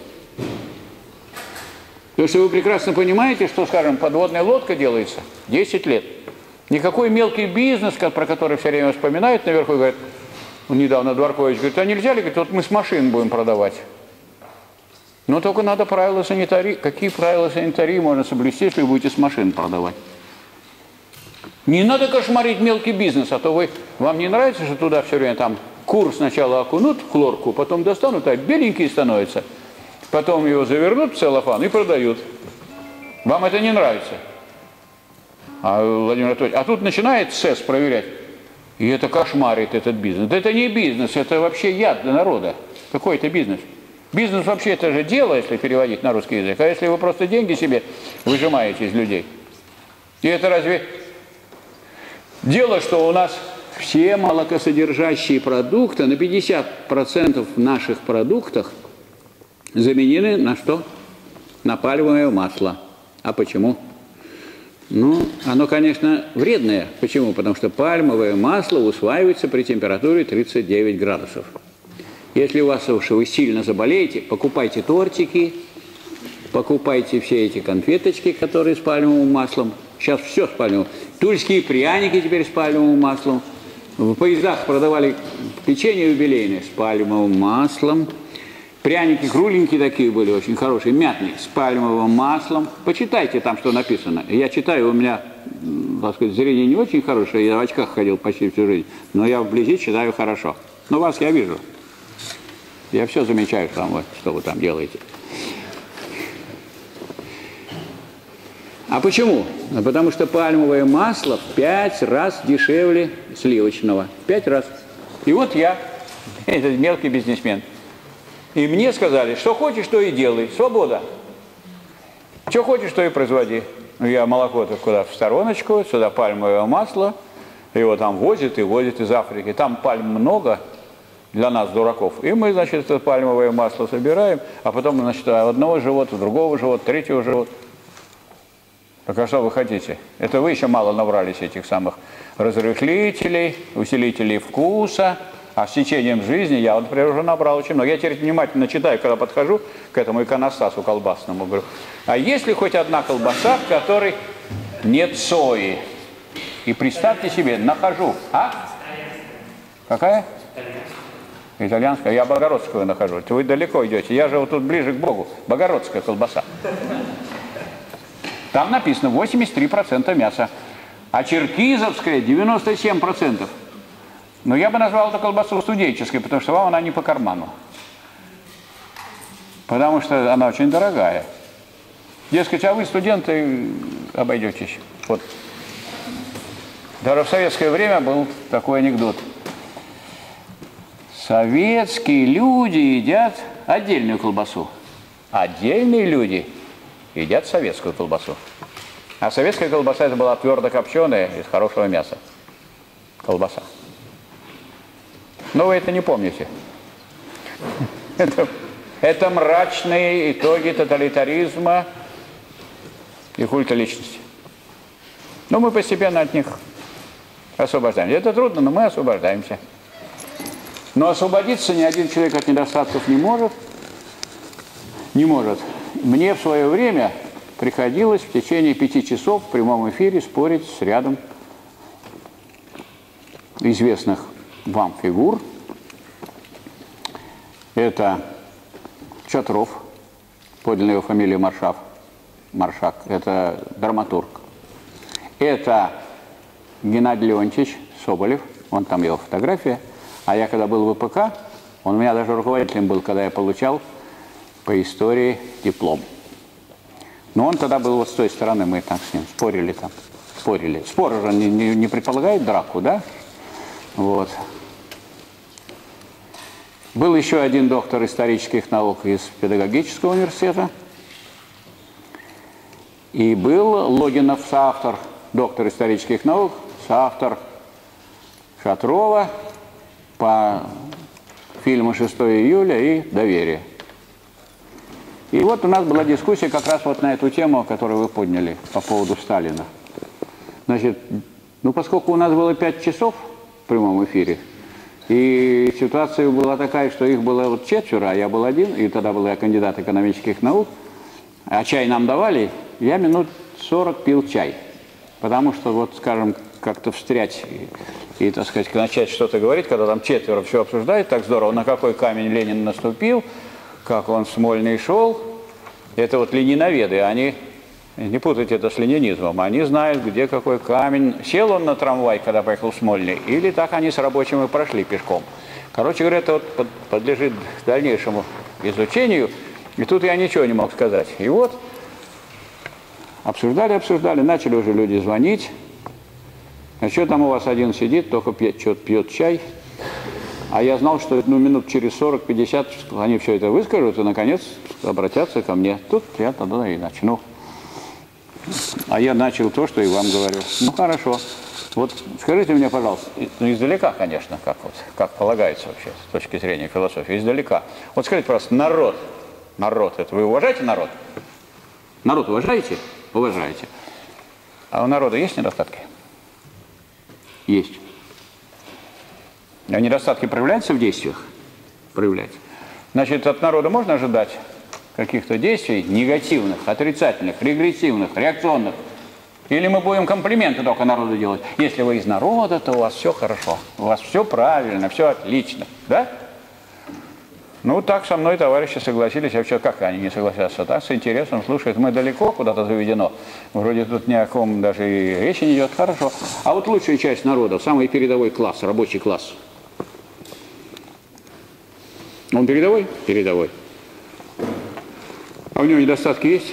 Потому что вы прекрасно понимаете, что, скажем, подводная лодка делается десять лет. Никакой мелкий бизнес, про который все время вспоминают наверху, говорят, недавно Дворкович говорит, а нельзя ли, говорит, вот мы с машин будем продавать. Но только надо правила санитарии. Какие правила санитарии можно соблюсти, если вы будете с машин продавать? Не надо кошмарить мелкий бизнес, а то вы, вам не нравится, что туда все время там кур сначала окунут в хлорку, потом достанут, а беленький становится. Потом его завернут в целлофан и продают. Вам это не нравится. А, Владимир Анатольевич, а тут начинает СЭС проверять. И это кошмарит этот бизнес. Да это не бизнес, это вообще яд для народа. Какой это бизнес? Бизнес вообще это же дело, если переводить на русский язык. А если вы просто деньги себе выжимаете из людей? И это разве дело, что у нас все молокосодержащие продукты, на пятьдесят процентов в наших продуктах заменены на что? На пальмовое масло. А почему? Ну, оно, конечно, вредное. Почему? Потому что пальмовое масло усваивается при температуре тридцать девять градусов. Если у вас уж вы сильно заболеете, покупайте тортики, покупайте все эти конфеточки, которые с пальмовым маслом. Сейчас все с пальмовым. Тульские пряники теперь с пальмовым маслом. В поездах продавали печенье юбилейное с пальмовым маслом. Пряники кругленькие такие были, очень хорошие, мятные, с пальмовым маслом. Почитайте там, что написано. Я читаю, у меня, так сказать, зрение не очень хорошее, я в очках ходил почти всю жизнь, но я вблизи читаю хорошо. Но вас я вижу. Я все замечаю, что вы, что вы там делаете. А почему? Потому что пальмовое масло в пять раз дешевле сливочного. Пять раз. И вот я, этот мелкий бизнесмен, и мне сказали, что хочешь, то и делай. Свобода. Что хочешь, то и производи. Я молоко-то куда в стороночку, сюда пальмовое масло. Его там возят и возят из Африки. Там пальм много. для нас, дураков. И мы, значит, это пальмовое масло собираем, а потом, значит, одного живота, другого живота, третьего живота. Так а что вы хотите? Это вы еще мало набрались этих самых разрыхлителей, усилителей вкуса. А с течением жизни я, вот, например, уже набрал очень много. Я теперь внимательно читаю, когда подхожу к этому иконостасу колбасному. Говорю, а есть ли хоть одна колбаса, в которой нет сои? И представьте себе, нахожу. А? Какая? Итальянская. Я богородскую нахожу. Вы далеко идете. Я же вот тут ближе к Богу. Богородская колбаса. Там написано восемьдесят три процента мяса. А черкизовская девяносто семь процентов. Но я бы назвал эту колбасу студенческой, потому что вам она не по карману. Потому что она очень дорогая. Дескать, а вы, студенты, обойдетесь. Вот. Даже в советское время был такой анекдот. Советские люди едят отдельную колбасу. Отдельные люди едят советскую колбасу. А советская колбаса это была твердо копченая из хорошего мяса. Колбаса. Но вы это не помните. Это, это мрачные итоги тоталитаризма и культа личности. Но мы постепенно от них освобождаемся. Это трудно, но мы освобождаемся. Но освободиться ни один человек от недостатков не может. Не может. Мне в свое время приходилось в течение пяти часов в прямом эфире спорить с рядом известных вам фигур. Это Чатров, подлинная его фамилия Маршак, Маршак, это драматург. Это Геннадий Леонтьевич Соболев, вон там его фотография. А я когда был в ВПК, он у меня даже руководителем был, когда я получал по истории диплом. Но он тогда был вот с той стороны, мы там с ним спорили там, спорили. Спор уже не, не, не предполагает драку, да? Вот. Был еще один доктор исторических наук из педагогического университета. И был Логинов, соавтор, доктор исторических наук, соавтор Шатрова по фильму шестое июля и «Доверие». И вот у нас была дискуссия как раз вот на эту тему, которую вы подняли по поводу Сталина. Значит, ну поскольку у нас было пять часов в прямом эфире, и ситуация была такая, что их было вот четверо, а я был один, и тогда был я кандидат экономических наук, а чай нам давали, я минут сорок пил чай. Потому что, вот, скажем, как-то встрять и, и, так сказать, начать что-то говорить, когда там четверо все обсуждают, так здорово, на какой камень Ленин наступил, как он в Смольный шел. Это вот лениноведы, они, не путайте это с ленинизмом, они знают, где какой камень. Сел он на трамвай, когда поехал в Смольный, или так они с рабочими прошли пешком. Короче говоря, это вот под, подлежит дальнейшему изучению, и тут я ничего не мог сказать. И вот обсуждали, обсуждали, начали уже люди звонить. А что там у вас один сидит, только пьет, что-то пьет чай. А я знал, что ну, минут через сорок-пятьдесят они все это выскажут и, наконец, обратятся ко мне. Тут я тогда и начну. А я начал то, что и вам говорю. Ну, хорошо. Вот скажите мне, пожалуйста, ну, издалека, конечно, как, вот, как полагается вообще, с точки зрения философии, издалека. Вот скажите, просто народ, народ, это вы уважаете народ? Народ уважаете? Уважаете. А у народа есть недостатки? Есть. А недостатки проявляются в действиях? Проявляются. Значит, от народа можно ожидать каких-то действий негативных, отрицательных, регрессивных, реакционных? Или мы будем комплименты только народу делать? Если вы из народа, то у вас все хорошо, у вас все правильно, все отлично. Да? Ну, так со мной товарищи согласились. А вообще, как они не согласятся? Так, с интересом слушают. Мы далеко куда-то заведено. Вроде тут ни о ком даже и речи не идет. Хорошо. А вот лучшая часть народа, самый передовой класс, рабочий класс. Он передовой? Передовой. А у него недостатки есть?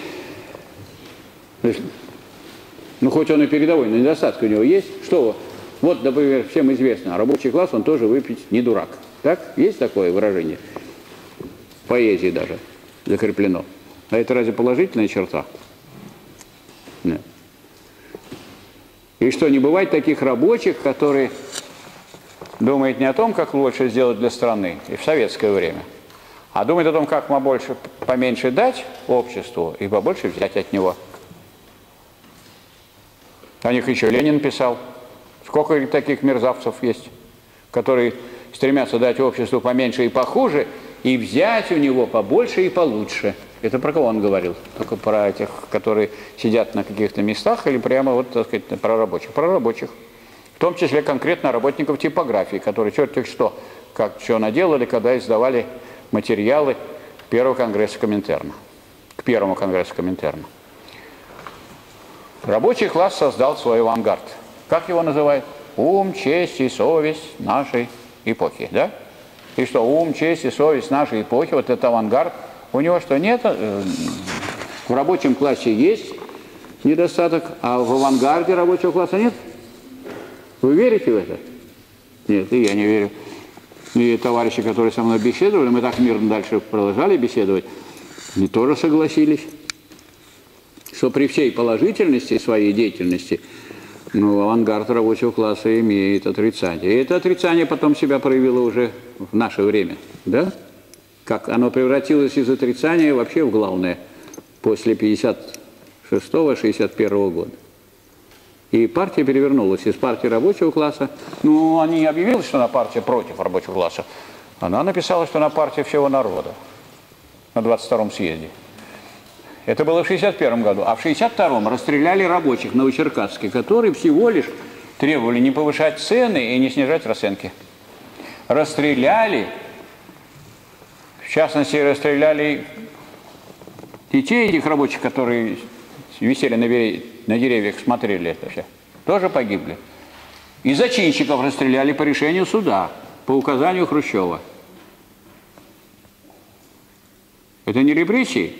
Ну, хоть он и передовой, но недостатки у него есть. Что? Вот, например, всем известно, рабочий класс, он тоже выпить не дурак. Так? Есть такое выражение? В поэзии даже закреплено. А это разве положительная черта? Нет. И что, не бывает таких рабочих, которые думает не о том, как лучше сделать для страны и в советское время, а думает о том, как побольше, поменьше дать обществу и побольше взять от него. О них еще Ленин писал. Сколько таких мерзавцев есть, которые стремятся дать обществу поменьше и похуже, и взять у него побольше и получше. Это про кого он говорил? Только про этих, которые сидят на каких-то местах, или прямо вот, так сказать, про рабочих? Про рабочих. В том числе конкретно работников типографии, которые черт их что, как что наделали, когда издавали материалы первого конгресса Коминтерна, к первому конгрессу Коминтерна. Рабочий класс создал свой авангард. Как его называют? Ум, честь и совесть нашей эпохи, да? И что, ум, честь и совесть нашей эпохи, вот это авангард, у него что, нет? В рабочем классе есть недостаток, а в авангарде рабочего класса нет? Вы верите в это? Нет, и я не верю. И товарищи, которые со мной беседовали, мы так мирно дальше продолжали беседовать, они тоже согласились, что при всей положительности своей деятельности, ну, авангард рабочего класса имеет отрицание. И это отрицание потом себя проявило уже в наше время, да? Как оно превратилось из отрицания вообще в главное после пятьдесят шестого — шестьдесят первого года. И партия перевернулась из партии рабочего класса. Ну, она не объявила, что она партия против рабочего класса. Она написала, что она партия всего народа на двадцать втором съезде. Это было в шестьдесят первом году. А в шестьдесят втором расстреляли рабочих Новочеркасске, которые всего лишь требовали не повышать цены и не снижать расценки. Расстреляли, в частности, расстреляли детей этих рабочих, которые висели на, на деревьях, смотрели это все. Тоже погибли. И зачинщиков расстреляли по решению суда, по указанию Хрущева. Это не репрессии?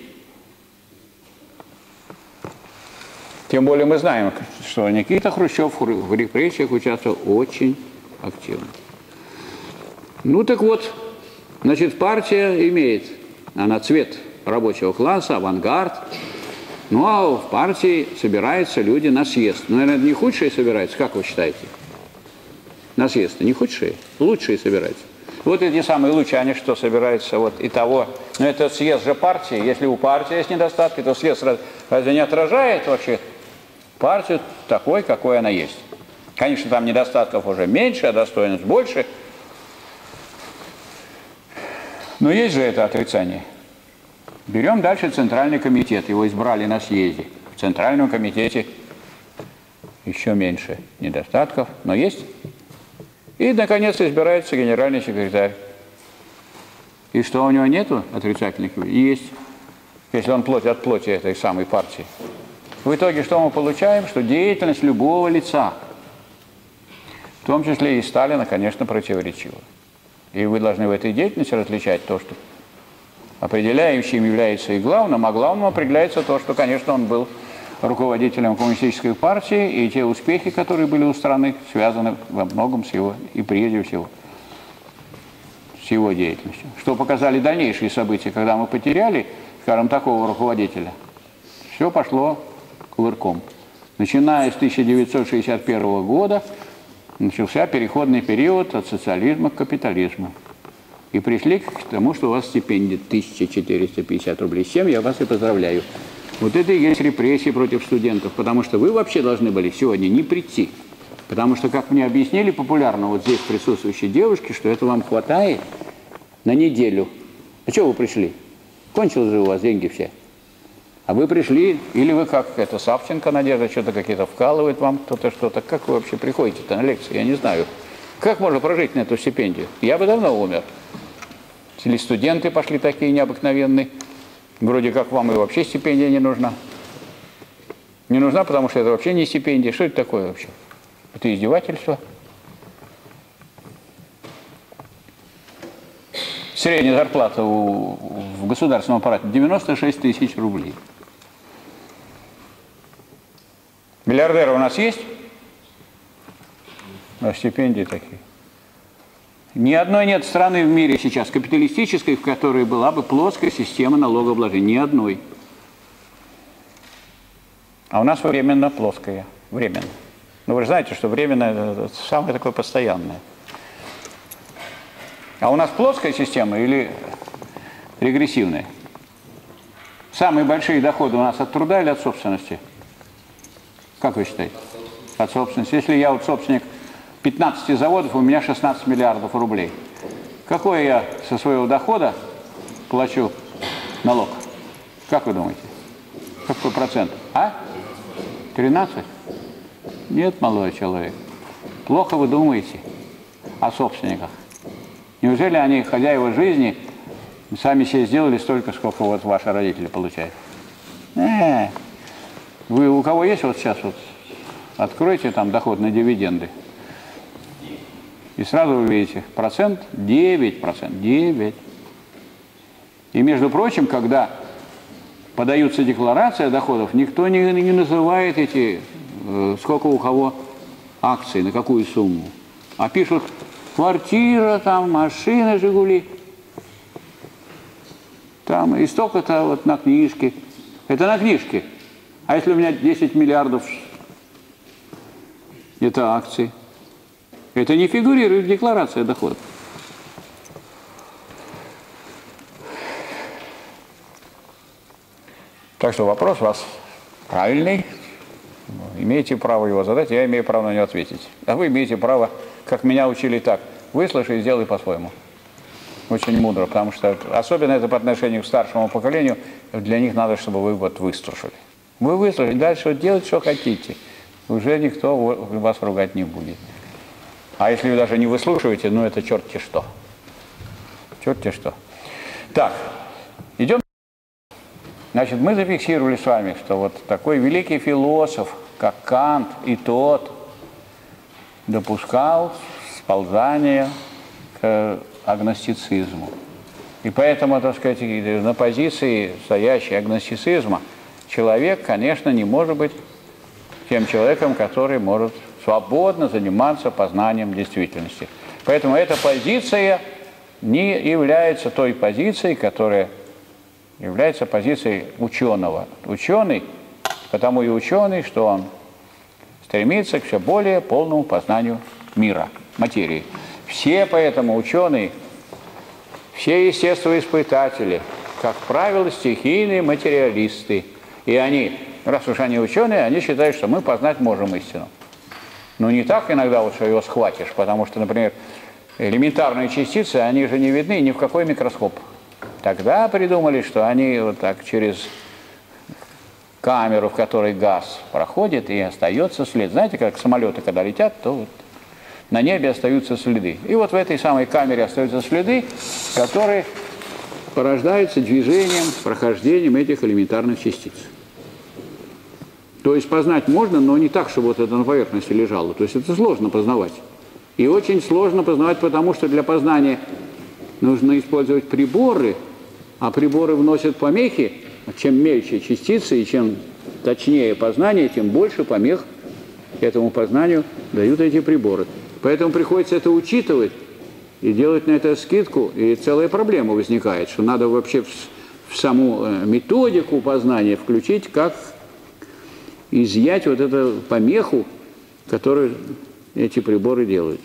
Тем более мы знаем, что Никита Хрущев в репрессиях участвовал очень активно. Ну так вот, значит, партия имеет, она цвет рабочего класса, авангард. Ну а в партии собираются люди на съезд. Ну, наверное, не худшие собираются, как вы считаете? На съезд не худшие, лучшие собираются. Вот эти самые лучшие, они что, собираются вот и того. Но это съезд же партии. Если у партии есть недостатки, то съезд разве не отражает вообще партию такой, какой она есть? Конечно, там недостатков уже меньше, а достоинств больше. Но есть же это отрицание. Берем дальше Центральный комитет. Его избрали на съезде. В Центральном комитете еще меньше недостатков, но есть. И, наконец, избирается генеральный секретарь. И что, у него нету отрицательных? Есть. Если он плоть от плоти этой самой партии. В итоге что мы получаем? Что деятельность любого лица, в том числе и Сталина, конечно, противоречива. И вы должны в этой деятельности различать то, что определяющим является и главным, а главным определяется то, что, конечно, он был руководителем коммунистической партии, и те успехи, которые были у страны, связаны во многом с его, и прежде всего, с его деятельностью. Что показали дальнейшие события, когда мы потеряли, скажем, такого руководителя, все пошло кувырком. Начиная с тысяча девятьсот шестьдесят первого года начался переходный период от социализма к капитализму. И пришли к тому, что у вас стипендия тысяча четыреста пятьдесят рублей. С чем я вас и поздравляю. Вот это и есть репрессии против студентов, потому что вы вообще должны были сегодня не прийти. Потому что, как мне объяснили популярно вот здесь присутствующие девушки, что это вам хватает на неделю. А что вы пришли? Кончилось же у вас деньги все. А вы пришли, или вы как это, Савченко Надежда, что-то какие-то вкалывает вам кто-то что-то. Как вы вообще приходите-то на лекции? Я не знаю. Как можно прожить на эту стипендию? Я бы давно умер. Или студенты пошли такие необыкновенные. Вроде как вам и вообще стипендия не нужна. Не нужна, потому что это вообще не стипендия. Что это такое вообще? Это издевательство. Средняя зарплата у, в государственном аппарате девяносто шесть тысяч рублей. Миллиардеры у нас есть? А стипендии такие. Ни одной нет страны в мире сейчас капиталистической, в которой была бы плоская система налогообложения. Ни одной. А у нас временно плоская. Временно. Но вы же знаете, что временно это самое такое постоянное. А у нас плоская система или регрессивная? Самые большие доходы у нас от труда или от собственности? Как вы считаете? От собственности. Если я вот собственник пятнадцати заводов, у меня шестнадцать миллиардов рублей. Какой я со своего дохода плачу налог? Как вы думаете? Какой процент? А? тринадцать? Нет, молодой человек. Плохо вы думаете о собственниках. Неужели они, хозяева жизни, сами себе сделали столько, сколько вот ваши родители получают? Э-э. Вы у кого есть вот сейчас вот, откройте там доход на дивиденды. И сразу вы видите, процент девять процентов. девять. И между прочим, когда подаются декларации доходов, никто не, не называет эти, э, сколько у кого акций, на какую сумму. А пишут квартира, там, машина, Жигули. Там и столько-то вот на книжке. Это на книжке. А если у меня десять миллиардов, это акции. Это не фигурирует в декларации доходов. Так что вопрос у вас правильный. Имеете право его задать, я имею право на него ответить. А вы имеете право, как меня учили так, выслушай и сделай по-своему. Очень мудро, потому что особенно это по отношению к старшему поколению, для них надо, чтобы вы вот выслушали. Вы выслушали, дальше вот делать, что хотите. Уже никто вас ругать не будет. А если вы даже не выслушиваете, ну это черт-те что. Черт-те что. Так, идем. Значит, мы зафиксировали с вами, что вот такой великий философ, как Кант, и тот допускал сползание к агностицизму. И поэтому, так сказать, на позиции стоящей агностицизма человек, конечно, не может быть тем человеком, который может свободно заниматься познанием действительности. Поэтому эта позиция не является той позицией, которая является позицией ученого. Ученый, потому и ученый, что он стремится к все более полному познанию мира, материи. Все поэтому ученые, все естествоиспытатели, как правило, стихийные материалисты. И они, раз уж они ученые, они считают, что мы познать можем истину. Но не так иногда, вот, что его схватишь, потому что, например, элементарные частицы, они же не видны ни в какой микроскоп. Тогда придумали, что они вот так через камеру, в которой газ проходит, и остается след. Знаете, как самолеты, когда летят, то вот на небе остаются следы. И вот в этой самой камере остаются следы, которые порождаются движением, прохождением этих элементарных частиц. То есть познать можно, но не так, чтобы вот это на поверхности лежало. То есть это сложно познавать. И очень сложно познавать, потому что для познания нужно использовать приборы, а приборы вносят помехи. Чем мельче частицы и чем точнее познание, тем больше помех этому познанию дают эти приборы. Поэтому приходится это учитывать и делать на это скидку, и целая проблема возникает, что надо вообще в, в саму методику познания включить, как изъять вот эту помеху, которую эти приборы делают.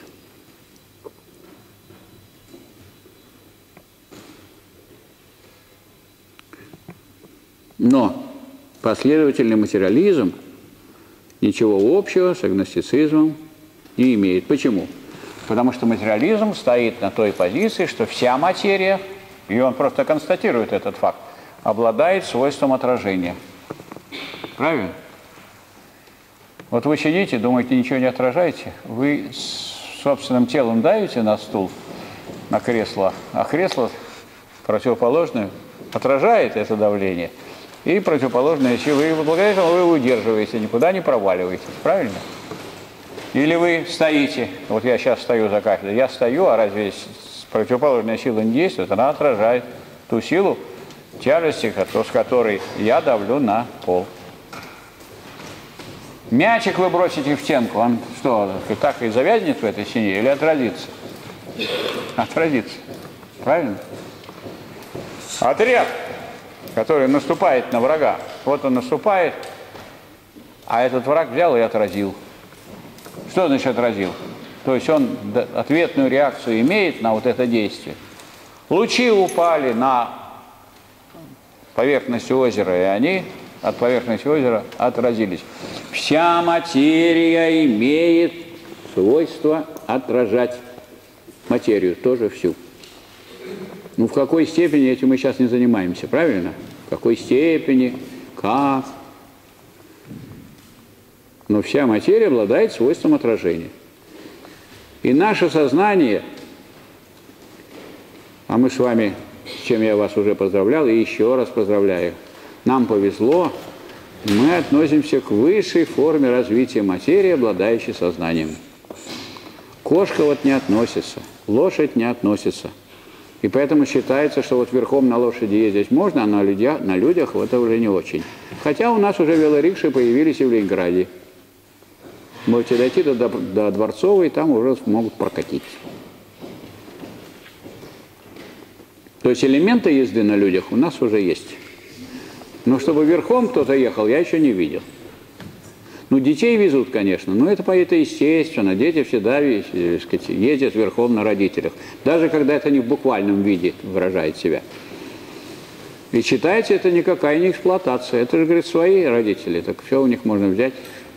Но последовательный материализм ничего общего с агностицизмом не имеет. Почему? Потому что материализм стоит на той позиции, что вся материя, и он просто констатирует этот факт, обладает свойством отражения. Правильно? Вот вы сидите, думаете, ничего не отражаете, вы с собственным телом давите на стул, на кресло, а кресло противоположное отражает это давление, и противоположные силы, и благодаря этому вы удерживаете, никуда не проваливаетесь, правильно? Или вы стоите, вот я сейчас стою за кафедрой, я стою, а разве противоположная сила не действует? Она отражает ту силу тяжести, с которой я давлю на пол. Мячик вы бросите в стенку, он что, так и завязнет в этой стене или отразится? Отразится, правильно? Отряд, который наступает на врага, вот он наступает, а этот враг взял и отразил. Что значит отразил? то есть он ответную реакцию имеет на вот это действие. Лучи упали на поверхность озера, и они от поверхности озера отразились. Вся материя имеет свойство отражать материю, тоже всю. Ну, в какой степени этим мы сейчас не занимаемся, правильно? В какой степени, как? Но вся материя обладает свойством отражения. И наше сознание, а мы с вами, с чем я вас уже поздравлял, и еще раз поздравляю, нам повезло, мы относимся к высшей форме развития материи, обладающей сознанием. Кошка вот не относится, лошадь не относится. И поэтому считается, что вот верхом на лошади ездить можно, а на людях, на людях это уже не очень. Хотя у нас уже велорикши появились и в Ленинграде. Можете дойти до, до Дворцовой, там уже могут прокатить. То есть элементы езды на людях у нас уже есть. Но чтобы верхом кто-то ехал, я еще не видел. Ну, детей везут, конечно, но это, это естественно. Дети всегда сказать, ездят верхом на родителях. Даже когда это не в буквальном виде выражает себя. И считается, это никакая не эксплуатация. Это же, говорит, свои родители. Так все у них можно взять.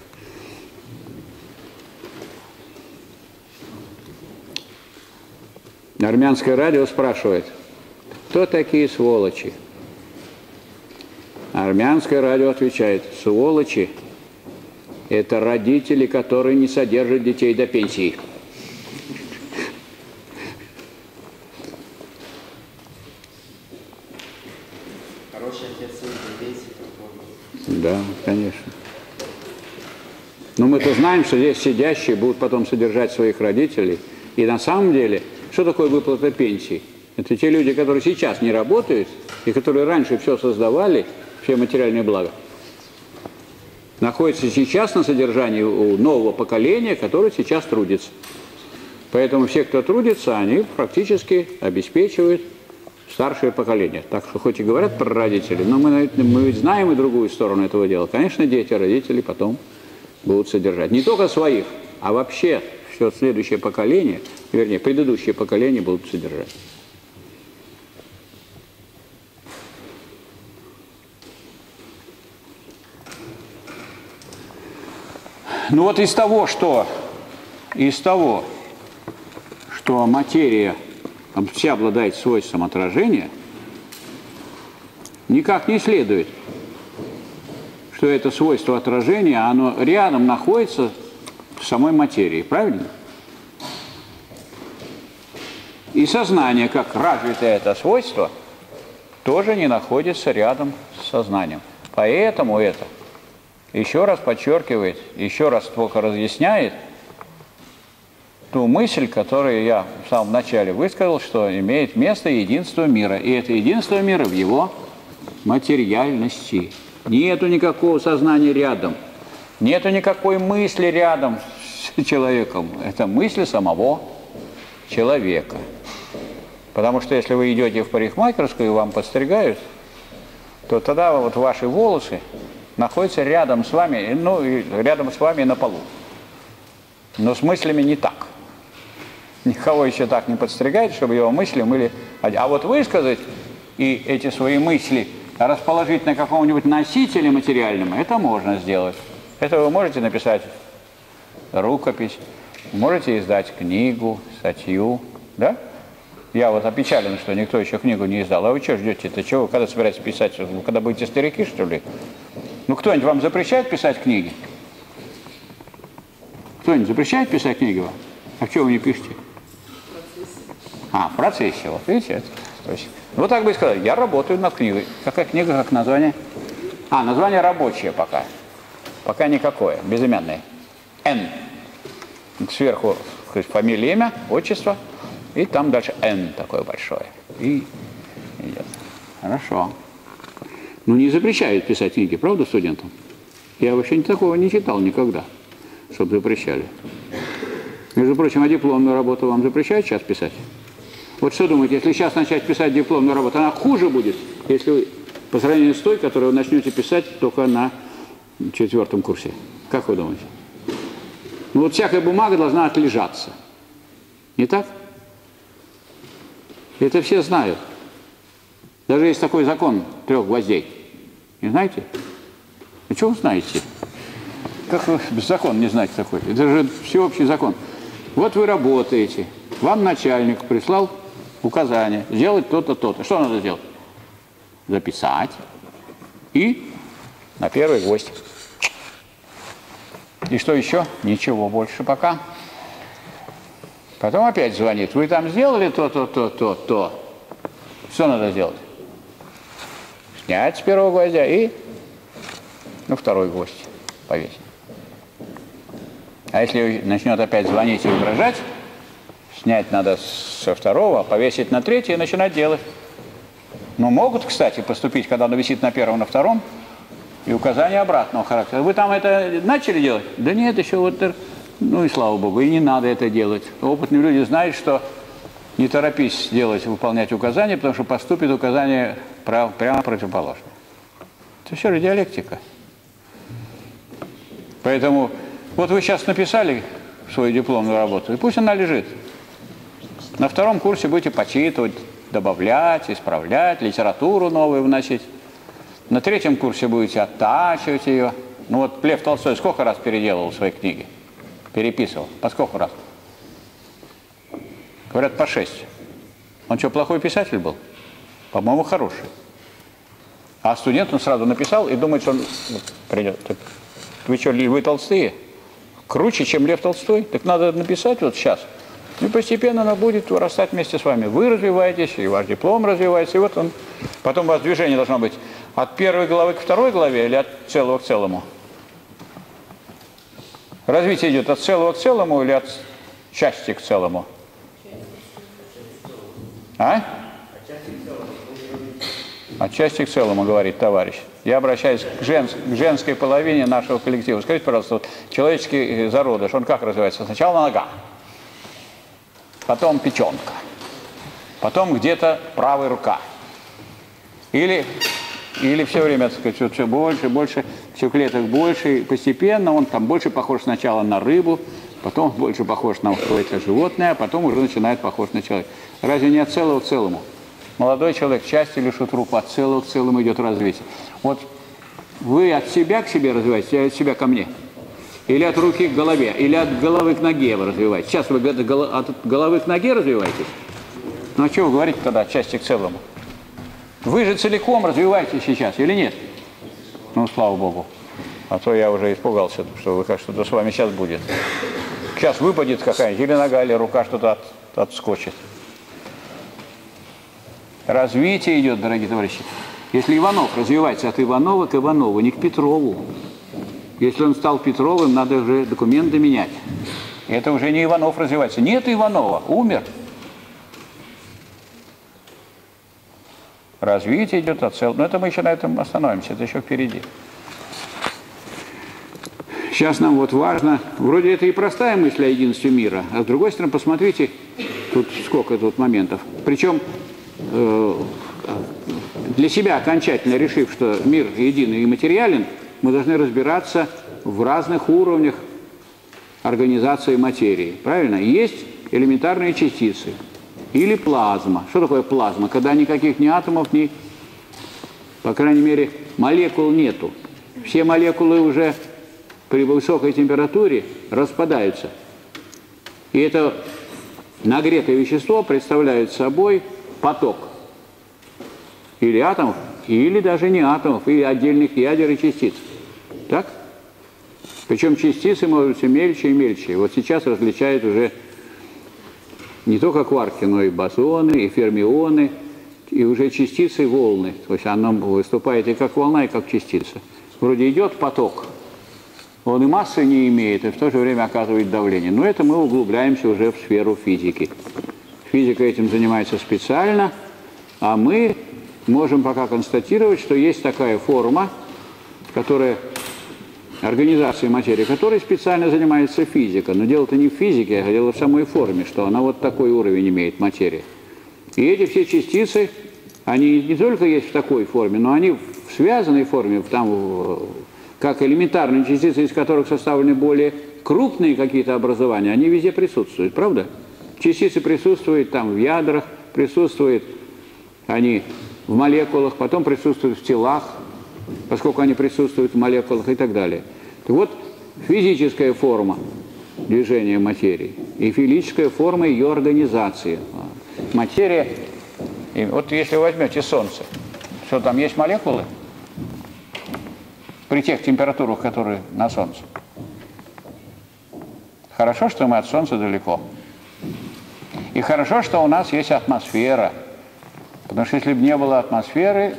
Армянское радио спрашивает, кто такие сволочи? Армянское радио отвечает, сволочи – это родители, которые не содержат детей до пенсии. Хороший отец и дети. Да, конечно. Но мы-то знаем, что здесь сидящие будут потом содержать своих родителей. И на самом деле, что такое выплата пенсии? Это те люди, которые сейчас не работают, и которые раньше все создавали, все материальные блага, находятся сейчас на содержании у нового поколения, которое сейчас трудится. Поэтому все, кто трудится, они практически обеспечивают старшее поколение. Так что хоть и говорят про родителей, но мы, мы ведь знаем и другую сторону этого дела. Конечно, дети, родители потом будут содержать. Не только своих, а вообще все следующее поколение, вернее, предыдущее поколение будут содержать. Ну вот из того, что, из того, что материя вся обладает свойством отражения, никак не следует, что это свойство отражения, оно рядом находится с самой материей, правильно? И сознание, как развитое это свойство, тоже не находится рядом с сознанием. Поэтому это еще раз подчеркивает, еще раз только разъясняет ту мысль, которую я в самом начале высказал, что имеет место единство мира. И это единство мира в его материальности. Нету никакого сознания рядом, нету никакой мысли рядом с человеком. Это мысли самого человека. Потому что если вы идете в парикмахерскую и вам подстригают, то тогда вот ваши волосы находятся рядом с вами, ну, и рядом с вами на полу. Но с мыслями не так. Никого еще так не подстригает, чтобы его мысли были... А вот высказать и эти свои мысли расположить на каком-нибудь носителе материальном, это можно сделать. Это вы можете написать рукопись, можете издать книгу, статью, да? Я вот опечален, что никто еще книгу не издал. А вы что ждете? Это чего? Когда собираетесь писать? Вы когда будете старики, что ли? Ну, кто-нибудь вам запрещает писать книги? Кто-нибудь запрещает писать книги вам? А что вы не пишете? А, в процессе. Вот видите? Это, то есть, вот так бы и сказал. Я работаю над книгой. Какая книга, как название? А, название рабочее пока. Пока никакое. Безымянное. Н. Сверху фамилия, имя, отчество. И там дальше Н такое большое. И идет. Хорошо. Ну, не запрещают писать книги, правда, студентам? Я вообще такого не читал никогда, чтобы запрещали. Между прочим, а дипломную работу вам запрещают сейчас писать? Вот что думаете, если сейчас начать писать дипломную работу, она хуже будет, если вы по сравнению с той, которую вы начнете писать только на четвертом курсе? Как вы думаете? Ну вот всякая бумага должна отлежаться. Не так? Это все знают. Даже есть такой закон трех гвоздей. Не знаете? А что вы знаете? Как вы закон не знаете такой? Это же всеобщий закон. Вот вы работаете. Вам начальник прислал указание сделать то-то, то-то. Что надо сделать? Записать. И на первый гвоздь. И что еще? Ничего больше пока. Потом опять звонит. Вы там сделали то-то, то-то, то. Что надо сделать? Снять с первого гвоздя и ну, второй гвоздь повесить. А если начнет опять звонить и угрожать, снять надо со второго, повесить на третий и начинать делать. Но могут, кстати, поступить, когда он висит на первом, на втором, и указания обратного характера. Вы там это начали делать? Да нет, еще вот, ну и слава богу, и не надо это делать. Опытные люди знают, что не торопись делать, выполнять указания, потому что поступит указание прямо противоположное. Это все же диалектика. Поэтому вот вы сейчас написали свою дипломную работу, и пусть она лежит. На втором курсе будете почитывать, добавлять, исправлять, литературу новую вносить. На третьем курсе будете оттачивать ее. Ну вот Лев Толстой сколько раз переделывал свои книги? Переписывал. По сколько раз? Говорят, по шесть. Он что, плохой писатель был? По-моему, хороший. А студент он сразу написал и думает, что он придет. Вы что, Львы Толстые? Круче, чем Лев Толстой? Так надо написать вот сейчас. И постепенно она будет вырастать вместе с вами. Вы развиваетесь, и ваш диплом развивается. И вот он. Потом у вас движение должно быть от первой главы к второй главе или от целого к целому? Развитие идет от целого к целому или от части к целому? А? От части к целому, говорит товарищ. Я обращаюсь к, женс к женской половине нашего коллектива. Скажите, пожалуйста, вот человеческий зародыш, он как развивается? Сначала нога, потом печенка, потом где-то правая рука. Или, или все время, так сказать, все, все больше, больше, все клеток больше, и постепенно он там больше похож сначала на рыбу, потом больше похож на какое-то животное, а потом уже начинает похож на человека. Разве не от целого к целому? Молодой человек частью лишит руку, от целого к целому идет развитие. Вот вы от себя к себе развиваетесь, или от себя ко мне? Или от руки к голове, или от головы к ноге вы развиваетесь? Сейчас вы от головы к ноге развиваетесь? Ну а что вы говорите тогда от части к целому? Вы же целиком развиваетесь сейчас, или нет? Ну, слава богу. А то я уже испугался, что вы что-то с вами сейчас будет. Сейчас выпадет какая-нибудь, или нога, или рука что-то от, отскочит. Развитие идет, дорогие товарищи. Если Иванов развивается от Иванова к Иванову, не к Петрову. Если он стал Петровым, надо уже документы менять. Это уже не Иванов развивается. Нет Иванова, умер. Развитие идет от целого. Но это мы еще на этом остановимся, это еще впереди. Сейчас нам вот важно, вроде это и простая мысль о единстве мира, а с другой стороны, посмотрите, тут сколько тут моментов. Причем э, для себя окончательно решив, что мир единый и материален, мы должны разбираться в разных уровнях организации материи. Правильно? Есть элементарные частицы или плазма. Что такое плазма? Когда никаких ни атомов, ни, по крайней мере, молекул нету. Все молекулы уже при высокой температуре распадаются. И это нагретое вещество представляет собой поток или атомов, или даже не атомов, или отдельных ядер и частиц. Так? Причем частицы могут все мельче и мельче. Вот сейчас различают уже не только кварки, но и бозоны, и фермионы, и уже частицы волны. То есть она выступает и как волна, и как частица. Вроде идет поток, он и массы не имеет, и в то же время оказывает давление. Но это мы углубляемся уже в сферу физики. Физика этим занимается специально, а мы можем пока констатировать, что есть такая форма, которая, организация материи, которой специально занимается физика. Но дело-то не в физике, а дело в самой форме, что она вот такой уровень имеет, материя. И эти все частицы, они не только есть в такой форме, но они в связанной форме, там, как элементарные частицы, из которых составлены более крупные какие-то образования, они везде присутствуют, правда? Частицы присутствуют там в ядрах, присутствуют они в молекулах, потом присутствуют в телах, поскольку они присутствуют в молекулах и так далее. Так вот, физическая форма движения материи и физическая форма ее организации. Материя, и вот если вы возьмете Солнце, что там есть молекулы при тех температурах, которые на Солнце? Хорошо, что мы от Солнца далеко. И хорошо, что у нас есть атмосфера. Потому что если бы не было атмосферы,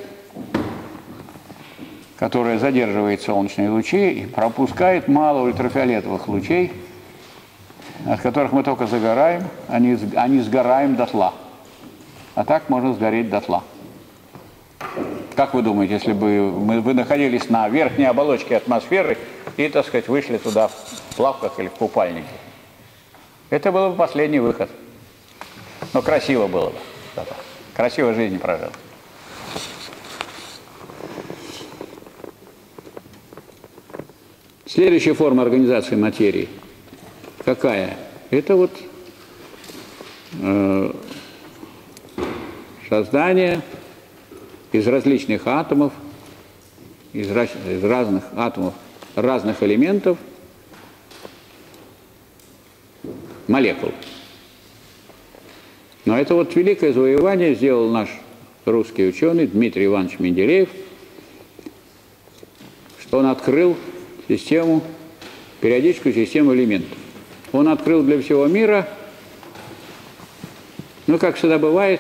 которая задерживает солнечные лучи и пропускает мало ультрафиолетовых лучей, от которых мы только загораем, они, они сгораем дотла. А так можно сгореть дотла. Как вы думаете, если бы мы, вы находились на верхней оболочке атмосферы и, так сказать, вышли туда в плавках или в купальнике? Это был бы последний выход. Но красиво было бы. Да-да. Красиво жизнь прожил. Следующая форма организации материи. Какая? Это вот э, создание из различных атомов, из, из разных атомов, разных элементов, молекул. Но это вот великое завоевание сделал наш русский ученый Дмитрий Иванович Менделеев, что он открыл систему, периодическую систему элементов. Он открыл для всего мира, ну, как всегда бывает,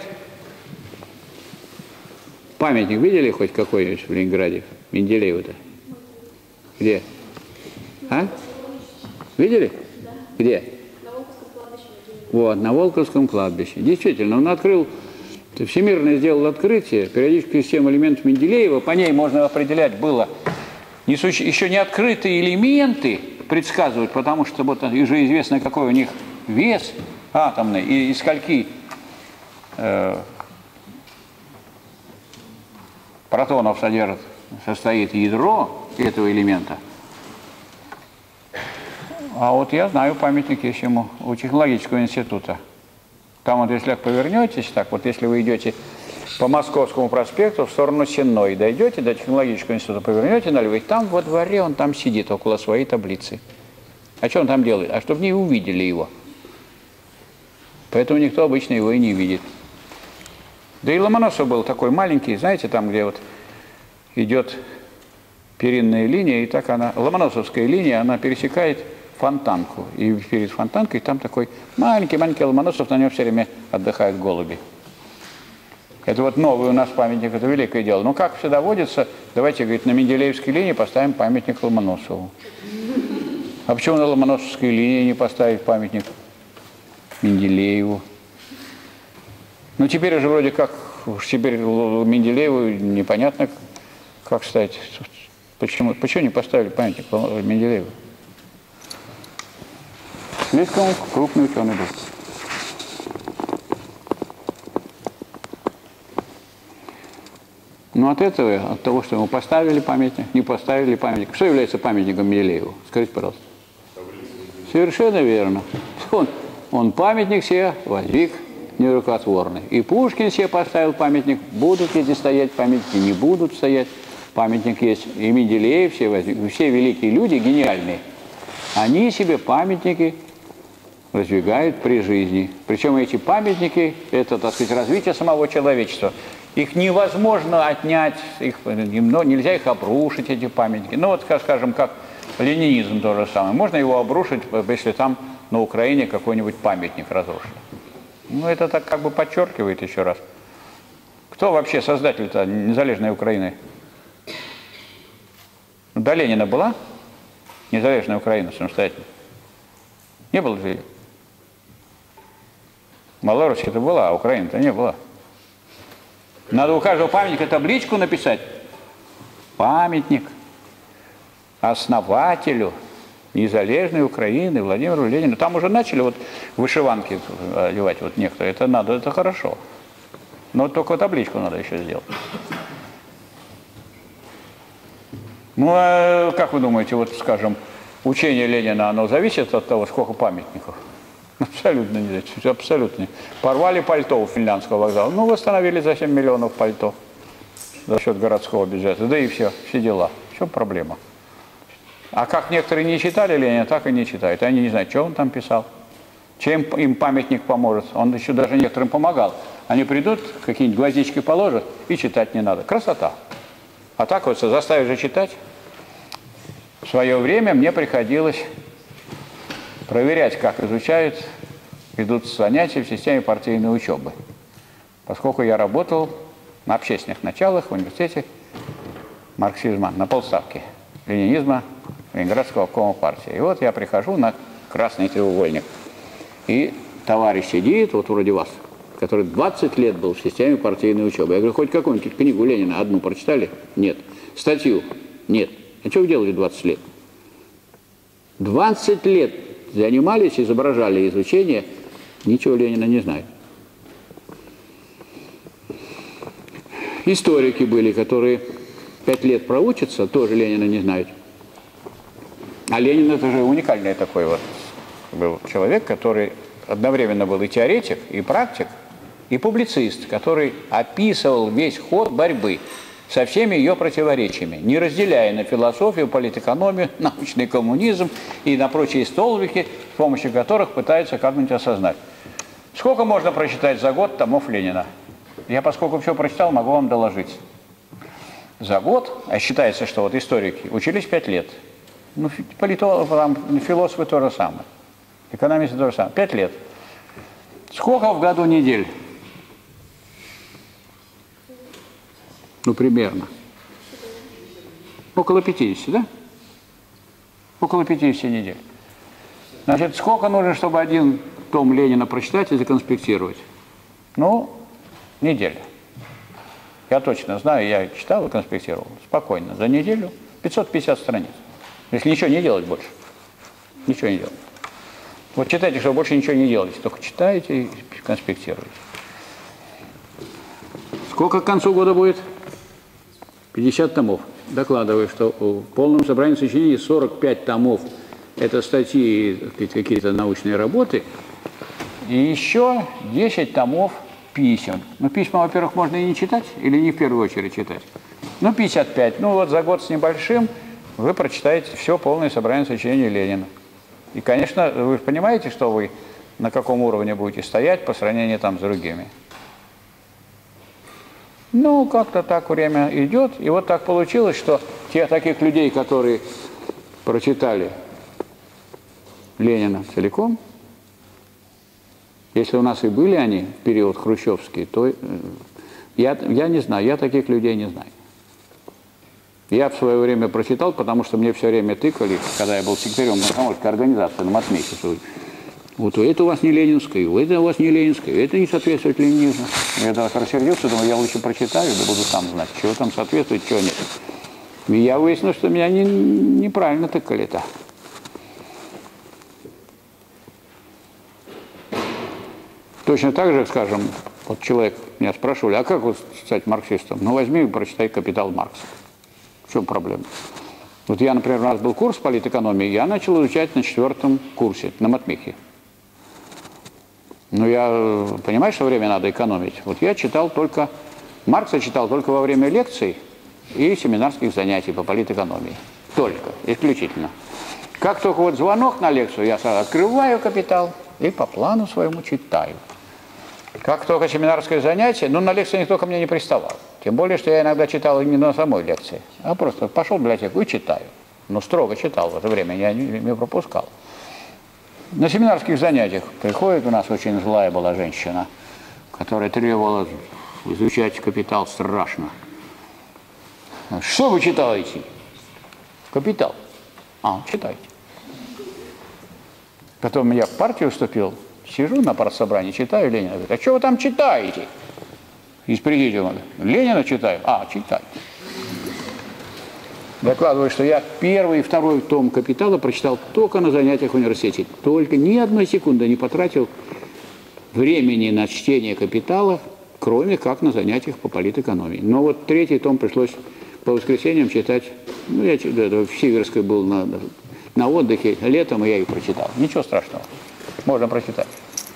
памятник видели хоть какой-нибудь в Ленинграде? Менделееву-то? Где? А? Видели? Где? Вот, на Волковском кладбище. Действительно, он открыл, всемирно сделал открытие, периодическую систему элементов Менделеева, по ней можно определять было еще не открытые элементы, предсказывать, потому что вот уже известно, какой у них вес атомный и из скольки э, протонов содержит, состоит ядро этого элемента. А вот я знаю, памятник есть ему у технологического института. Там вот, если повернетесь, так вот, если вы идете по Московскому проспекту в сторону Сенной, дойдете до технологического института, повернете налево, и там во дворе он там сидит около своей таблицы. А что он там делает? А чтобы не увидели его. Поэтому никто обычно его и не видит. Да и Ломоносов был такой маленький, знаете, там, где вот идет перинная линия, и так она, Ломоносовская линия, она пересекает Фонтанку. И перед Фонтанкой там такой маленький-маленький Ломоносов, на нем все время отдыхают голуби. Это вот новый у нас памятник, это великое дело. Ну, как всегда водится, давайте, говорит, на Менделеевской линии поставим памятник Ломоносову. А почему на Ломоносовской линии не поставить памятник Менделееву? Ну, теперь уже вроде как, теперь Менделееву непонятно, как ставить. Почему, почему не поставили памятник Менделееву? Слишком крупный ученый был. Но от этого, от того, что ему поставили памятник, не поставили памятник. Что является памятником Менделееву? Скажите, пожалуйста. Совершенно верно. Он, он памятник себе воздвиг нерукотворный. И Пушкин себе поставил памятник. Будут эти стоять памятники, не будут стоять. Памятник есть. И Менделеев, все, все великие люди, гениальные, они себе памятники воздвигают при жизни. Причем эти памятники, это, так сказать, развитие самого человечества. Их невозможно отнять, их, ну, нельзя их обрушить, эти памятники. Ну вот, скажем, как ленинизм то же самое. Можно его обрушить, если там на Украине какой-нибудь памятник разрушен. Ну это так как бы подчеркивает еще раз. Кто вообще создатель-то незалежной Украины? До Ленина была незалежная Украина самостоятельно? Не было же ее? Малорусская-то была, а Украина-то не была. Надо у каждого памятника табличку написать. Памятник основателю незалежной Украины Владимиру Ленину. Там уже начали вот вышиванки одевать вот некоторые. Это надо, это хорошо. Но только табличку надо еще сделать. Ну, а как вы думаете, вот, скажем, учение Ленина, оно зависит от того, сколько памятников? Абсолютно не зависит. Абсолютно. Порвали пальто у финляндского вокзала. Ну, восстановили за семь миллионов пальто за счет городского бюджета. Да и все, все дела. В чем проблема? А как некоторые не читали Ленина, так и не читают. Они не знают, что он там писал. Чем им памятник поможет? Он еще даже некоторым помогал. Они придут, какие-нибудь гвоздички положат, и читать не надо. Красота. А так вот заставить же читать. В свое время мне приходилось проверять, как изучают, идут занятия в системе партийной учебы. Поскольку я работал на общественных началах в университете марксизма на полставки, ленинизма, Ленинградского обкома партии. И вот я прихожу на красный треугольник. И товарищ сидит, вот вроде вас, который двадцать лет был в системе партийной учебы. Я говорю, хоть какую-нибудь книгу Ленина одну прочитали? Нет. Статью? Нет. А что вы делали двадцать лет? двадцать лет занимались, изображали изучение, ничего Ленина не знают. Историки были, которые пять лет проучатся, тоже Ленина не знают. А Ленин это же уникальный такой вот был человек, который одновременно был и теоретик, и практик, и публицист, который описывал весь ход борьбы со всеми ее противоречиями, не разделяя на философию, политэкономию, научный коммунизм и на прочие столбики, с помощью которых пытаются как-нибудь осознать. Сколько можно прочитать за год томов Ленина? Я, поскольку все прочитал, могу вам доложить. За год, а считается, что вот историки учились пять лет. Ну, политологи, там, философы то же самое. Экономисты то же самое. Пять лет. Сколько в году недель? Ну, примерно. Около пятидесяти, да? Около пятидесяти недель. Значит, сколько нужно, чтобы один том Ленина прочитать и законспектировать? Ну, неделя. Я точно знаю, я читал и конспектировал. Спокойно. За неделю пятьсот пятьдесят страниц. Если ничего не делать больше. Ничего не делать. Вот читайте, что больше ничего не делаете. Только читаете и конспектируете. Сколько к концу года будет? пятьдесят томов. Докладываю, что в полном собрании сочинений сорок пять томов. Это статьи, какие-то научные работы. И еще десять томов писем. Ну, письма, во-первых, можно и не читать, или не в первую очередь читать. Ну, пятьдесят пять. Ну, вот за год с небольшим вы прочитаете все полное собрание сочинений Ленина. И, конечно, вы понимаете, что вы на каком уровне будете стоять по сравнению там с другими. Ну, как-то так время идет. И вот так получилось, что тех таких людей, которые прочитали Ленина целиком, если у нас и были они в период хрущевский, то э, я, я не знаю, я таких людей не знаю. Я в свое время прочитал, потому что мне все время тыкали, когда я был секретарем комсомольской организации на Матмехе, что вот это у вас не ленинское, это у вас не ленинское, это не соответствует ленинизму. Я даже рассердился, думаю, я лучше прочитаю, да буду сам знать, чего там соответствует, чего нет. И я выяснил, что меня не, неправильно тыкали-то. Точно так же, скажем, вот человек меня спрашивали, а как вот стать марксистом? Ну, возьми и прочитай «Капитал» Маркса. В чем проблема? Вот я, например, у нас был курс политэкономии, я начал изучать на четвертом курсе, на Матмехе. Но я понимаю, что время надо экономить. Вот я читал только, Маркса читал только во время лекций и семинарских занятий по политэкономии. Только, исключительно. Как только вот звонок на лекцию, я сразу открываю «Капитал» и по плану своему читаю. Как только семинарское занятие, ну, на лекции никто ко мне не приставал. Тем более, что я иногда читал не на самой лекции, а просто пошел в библиотеку и читаю. Ну, строго читал в это время, я не, не пропускал. На семинарских занятиях приходит, у нас очень злая была женщина, которая требовала изучать «Капитал» страшно. Что вы читаете? «Капитал». А, читайте. Потом я в партию вступил, сижу на партсобрании, читаю Ленина. Говорит, а что вы там читаете? Из президиума. Ленина читаю? А, читаю. Докладываю, что я первый и второй том «Капитала» прочитал только на занятиях в университете. Только ни одной секунды не потратил времени на чтение «Капитала», кроме как на занятиях по политэкономии. Но вот третий том пришлось по воскресеньям читать. Ну, я в Сиверской был на на отдыхе летом, и я ее прочитал. Ничего страшного. Можно прочитать.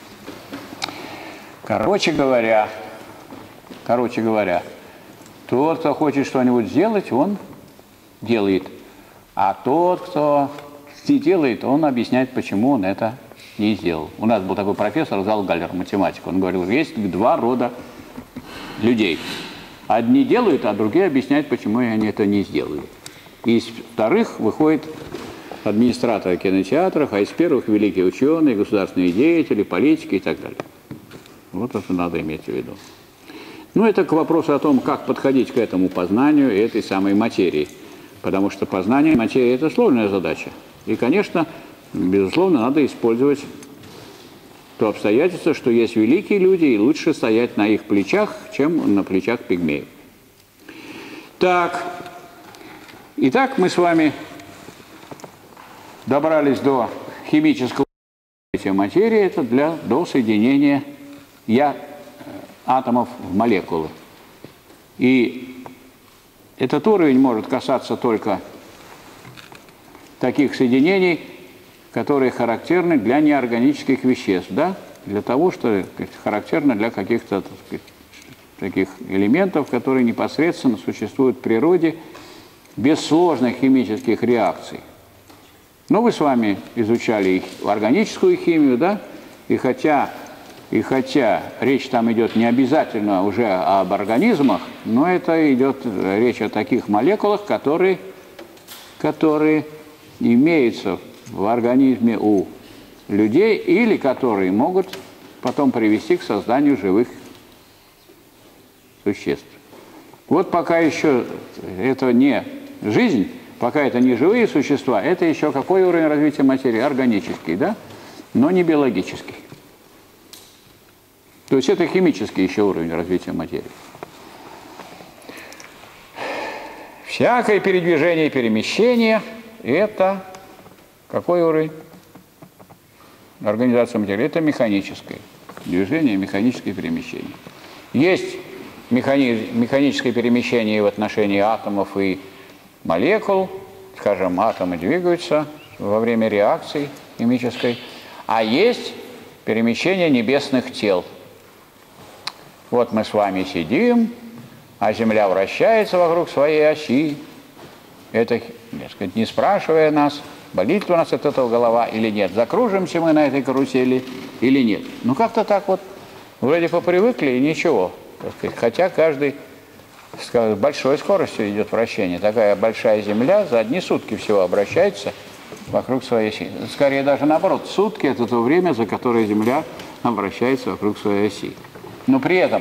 Короче говоря, короче говоря, тот, кто хочет что-нибудь сделать, он делает. А тот, кто не делает, он объясняет, почему он это не сделал. У нас был такой профессор Залгаллер, математик. Он говорил, есть два рода людей. Одни делают, а другие объясняют, почему они это не сделали. Из вторых выходит администраторы кинотеатров, а из первых великие ученые, государственные деятели, политики и так далее. Вот это надо иметь в виду. Ну, это к вопросу о том, как подходить к этому познанию этой самой материи. Потому что познание материи – это сложная задача. И, конечно, безусловно, надо использовать то обстоятельство, что есть великие люди, и лучше стоять на их плечах, чем на плечах пигмеев. Так, итак, мы с вами добрались до химического материи, это для, до соединения я, атомов в молекулы. И этот уровень может касаться только таких соединений, которые характерны для неорганических веществ, да? Для того, что характерно для каких-то, так сказать, таких элементов, которые непосредственно существуют в природе без сложных химических реакций. Но вы с вами изучали органическую химию, да? И хотя, и хотя речь там идет не обязательно уже об организмах, но это идет речь о таких молекулах, которые, которые имеются в организме у людей или которые могут потом привести к созданию живых существ. Вот пока еще это не жизнь, пока это не живые существа, это еще какой уровень развития материи? Органический, да? Но не биологический. То есть это химический еще уровень развития материи. Всякое передвижение и перемещение – это какой уровень? Организация материи – это механическое. Движение, механическое перемещение. Есть механи... механическое перемещение в отношении атомов и молекул. Скажем, атомы двигаются во время реакции химической. А есть перемещение небесных тел. Вот мы с вами сидим, а Земля вращается вокруг своей оси. Это, так сказать, не спрашивая нас, болит ли у нас от этого голова или нет, закружимся мы на этой карусели или нет. Ну, как-то так вот, вроде попривыкли и ничего. Так сказать, хотя каждый с большой скоростью идет вращение. Такая большая Земля за одни сутки всего обращается вокруг своей оси. Скорее даже наоборот, сутки – это то время, за которое Земля обращается вокруг своей оси. Но при этом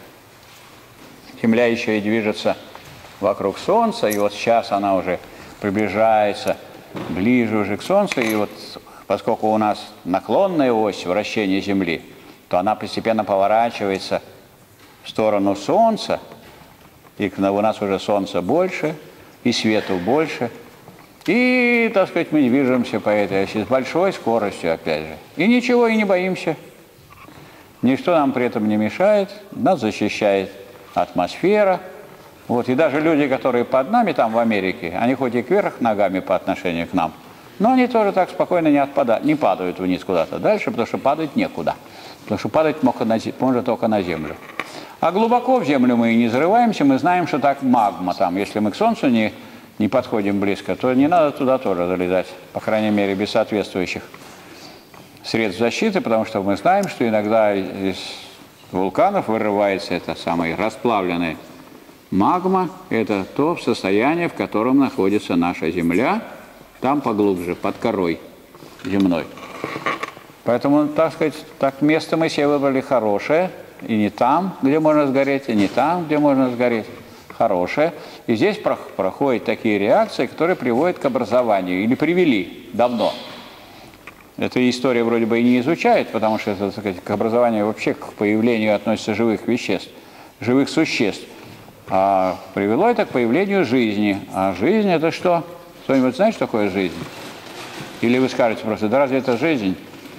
Земля еще и движется вокруг Солнца, и вот сейчас она уже приближается ближе уже к Солнцу, и вот поскольку у нас наклонная ось вращения Земли, то она постепенно поворачивается в сторону Солнца, и у нас уже Солнца больше, и свету больше, и, так сказать, мы движемся по этой оси с большой скоростью, опять же, и ничего, и не боимся. Ничто нам при этом не мешает, нас защищает атмосфера. Вот, и даже люди, которые под нами там в Америке, они хоть и кверх ногами по отношению к нам, но они тоже так спокойно не, отпадают, не падают вниз куда-то дальше, потому что падать некуда. Потому что падать можно только на землю. А глубоко в землю мы и не взрываемся, мы знаем, что так магма там. Если мы к Солнцу не, не подходим близко, то не надо туда тоже залезать, по крайней мере, без соответствующих средств защиты, потому что мы знаем, что иногда из вулканов вырывается эта самая расплавленная магма. Это то состояние, в котором находится наша Земля, там поглубже, под корой земной. Поэтому, так сказать, так место мы себе выбрали хорошее, и не там, где можно сгореть, и не там, где можно сгореть, хорошее. И здесь проходят такие реакции, которые приводят к образованию, или привели давно. Эта история вроде бы и не изучает, потому что это, так сказать, к образованию вообще к появлению относится живых веществ, живых существ. А привело это к появлению жизни. А жизнь – это что? Кто-нибудь знает, что такое жизнь? Или вы скажете просто, да разве это жизнь?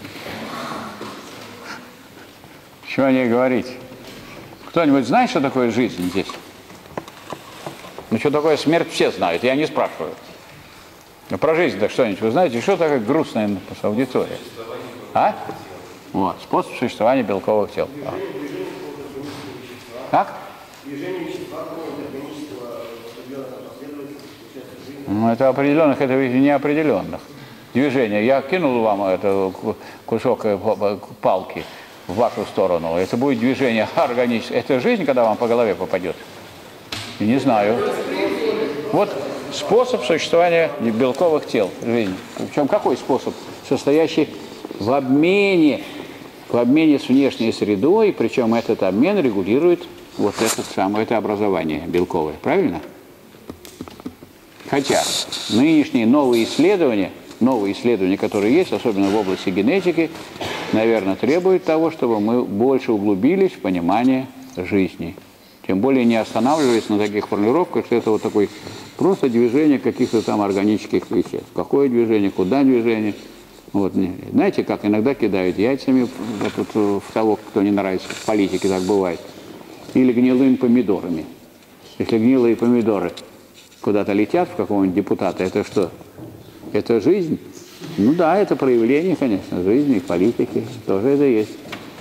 Чего о ней говорить? Кто-нибудь знает, что такое жизнь здесь? Ну, что такое смерть, все знают, я не спрашиваю. Ну, про жизнь-то что-нибудь вы знаете? Что такое грустная аудитория? А? Вот, способ существования белковых тел. А. Как? Ну, это определенных, это неопределенных. Движение. Я кинул вам это кусок палки в вашу сторону. Это будет движение органическое. Это жизнь, когда вам по голове попадет? Не знаю. Вот способ существования белковых тел. Жизнь. Причем какой способ? Состоящий в обмене, в обмене с внешней средой, причем этот обмен регулирует вот это самое это образование белковое. Правильно? Хотя нынешние новые исследования, новые исследования, которые есть, особенно в области генетики, наверное, требуют того, чтобы мы больше углубились в понимание жизни. Тем более не останавливаясь на таких формулировках, что это вот такое просто движение каких-то там органических веществ. Какое движение, куда движение. Вот. Знаете, как иногда кидают яйцами в того, кто не нравится, в политике так бывает. Или гнилыми помидорами. Если гнилые помидоры куда-то летят в какого-нибудь депутата, это что? Это жизнь? Ну да, это проявление, конечно, жизни и политики. Тоже это есть.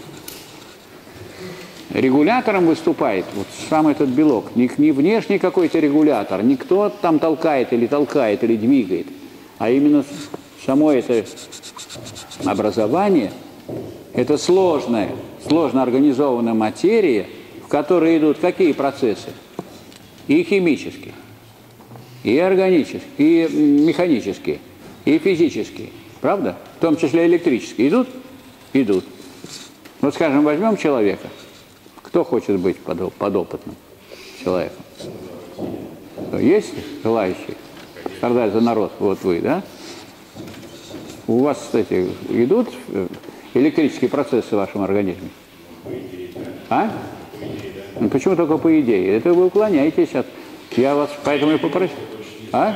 Регулятором выступает вот сам этот белок. Не, не внешний какой-то регулятор, не кто там толкает или толкает, или двигает, а именно само это образование, это сложная, сложно организованная материя, в которой идут какие процессы? И химические, и органические, и механические, и физические. Правда? В том числе электрические. Идут? Идут. Вот, скажем, возьмем человека. Кто хочет быть подопытным человеком? Есть желающие? Страдать за народ? Вот вы, да? У вас, кстати, идут электрические процессы в вашем организме? А? Ну, почему только по идее? Это вы уклоняетесь от... Я вас поэтому и попросил. А?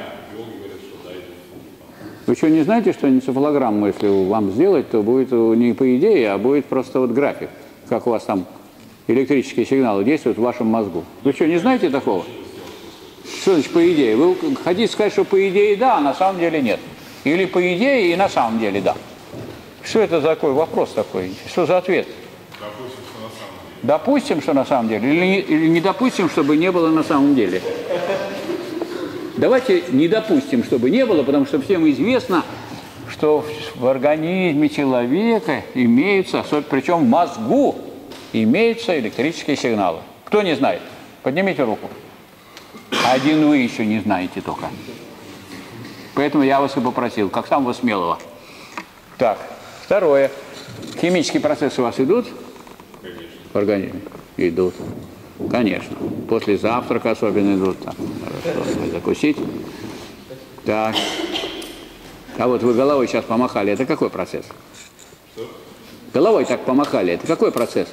Вы что, не знаете, что энцефалограмму, если вам сделать, то будет не по идее, а будет просто вот график, как у вас там электрические сигналы действуют в вашем мозгу. Вы что, не знаете такого? Что значит по идее? Вы хотите сказать, что по идее да, а на самом деле нет. Или по идее и на самом деле да. Что это за такой вопрос такой? Что за ответ? Допустим, что на самом деле. Или не, или не допустим, чтобы не было на самом деле. Давайте не допустим, чтобы не было, потому что всем известно, что в организме человека имеются, причем в мозгу, имеются электрические сигналы. Кто не знает? Поднимите руку. Один вы еще не знаете только. Поэтому я вас и попросил, как самого смелого. Так, второе. Химические процессы у вас идут? Конечно. В организме? Идут. Конечно. После завтрака особенно идут. Там, хорошо, закусить. Так. А вот вы головой сейчас помахали. Это какой процесс? Что? Головой так помахали. Это какой процесс?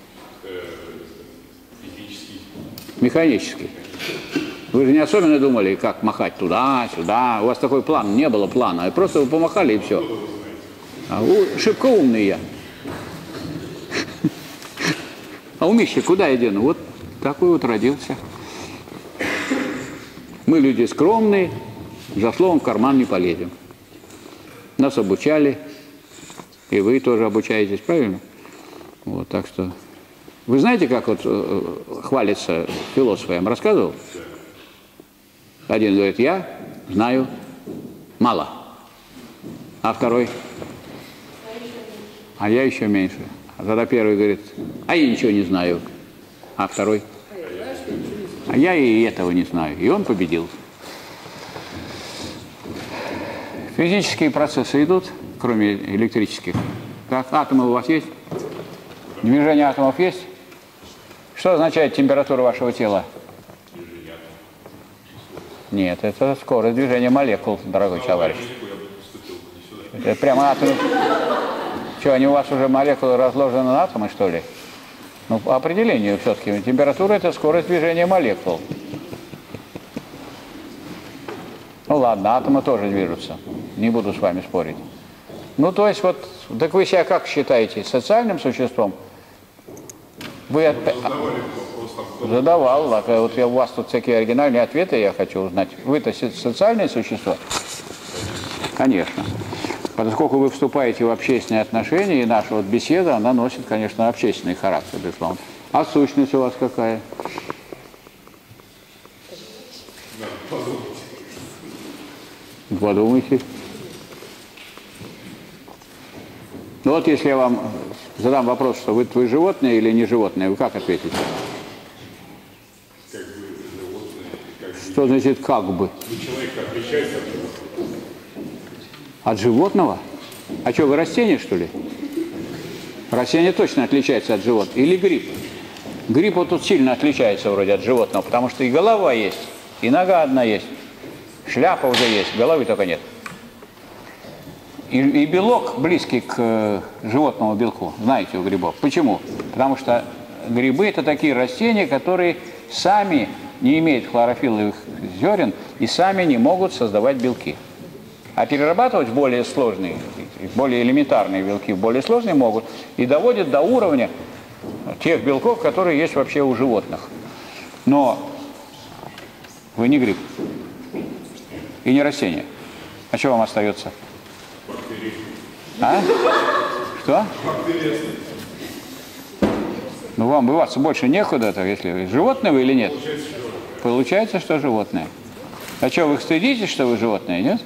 Физический. Механический. Вы же не особенно думали, как махать туда, сюда. У вас такой план, не было плана. Просто вы помахали и все. А у, шибко умный я. А умище куда я дену? Вот такой вот родился. Мы люди скромные, за словом в карман не полезем. Нас обучали, и вы тоже обучаетесь, правильно? Вот, так что... Вы знаете, как вот э, хвалится философ, я вам рассказывал? Один говорит, я знаю мало. А второй? А я еще меньше. А тогда первый говорит, а я ничего не знаю. А второй? А я и этого не знаю. И он победил. Физические процессы идут, кроме электрических. Так, атомы у вас есть? Движение атомов есть? Что означает температура вашего тела? Нет, это скорость движения молекул, дорогой товарищ. Это прямо атомы. Что, они у вас уже молекулы разложены на атомы, что ли? Ну, по определению все-таки. Температура – это скорость движения молекул. Ну ладно, атомы тоже движутся. Не буду с вами спорить. Ну, то есть, вот, так вы себя как считаете? Социальным существом? Вы от... Задавал. А вот я, у вас тут всякие оригинальные ответы я хочу узнать. Вы-то социальное существо? Конечно. Поскольку вы вступаете в общественные отношения, и наша вот беседа, она носит, конечно, общественный характер, безусловно. А сущность у вас какая? Подумайте. Ну вот если я вам задам вопрос, что вы, вы животное или не животное, вы как ответите? Как бы животное, как бы... Что значит «как бы»? Ну, человек отличается от животного. От животного? А что, вы растение, что ли? Растение точно отличается от животного. Или гриб? Гриб вот тут сильно отличается вроде от животного, потому что и голова есть, и нога одна есть, шляпа уже есть, головы только нет. И, и белок близкий к э, животному белку, знаете, у грибов. Почему? Потому что грибы – это такие растения, которые сами не имеют хлорофилловых зерен и сами не могут создавать белки. А перерабатывать более сложные, более элементарные белки в более сложные могут и доводят до уровня тех белков, которые есть вообще у животных. Но вы не гриб и не растение. А что вам остается? А? Что? Ну, вам бываться больше некуда-то, если вы животное вы или нет? Получается, что животное. А что, вы стыдитесь, что вы животное, нет?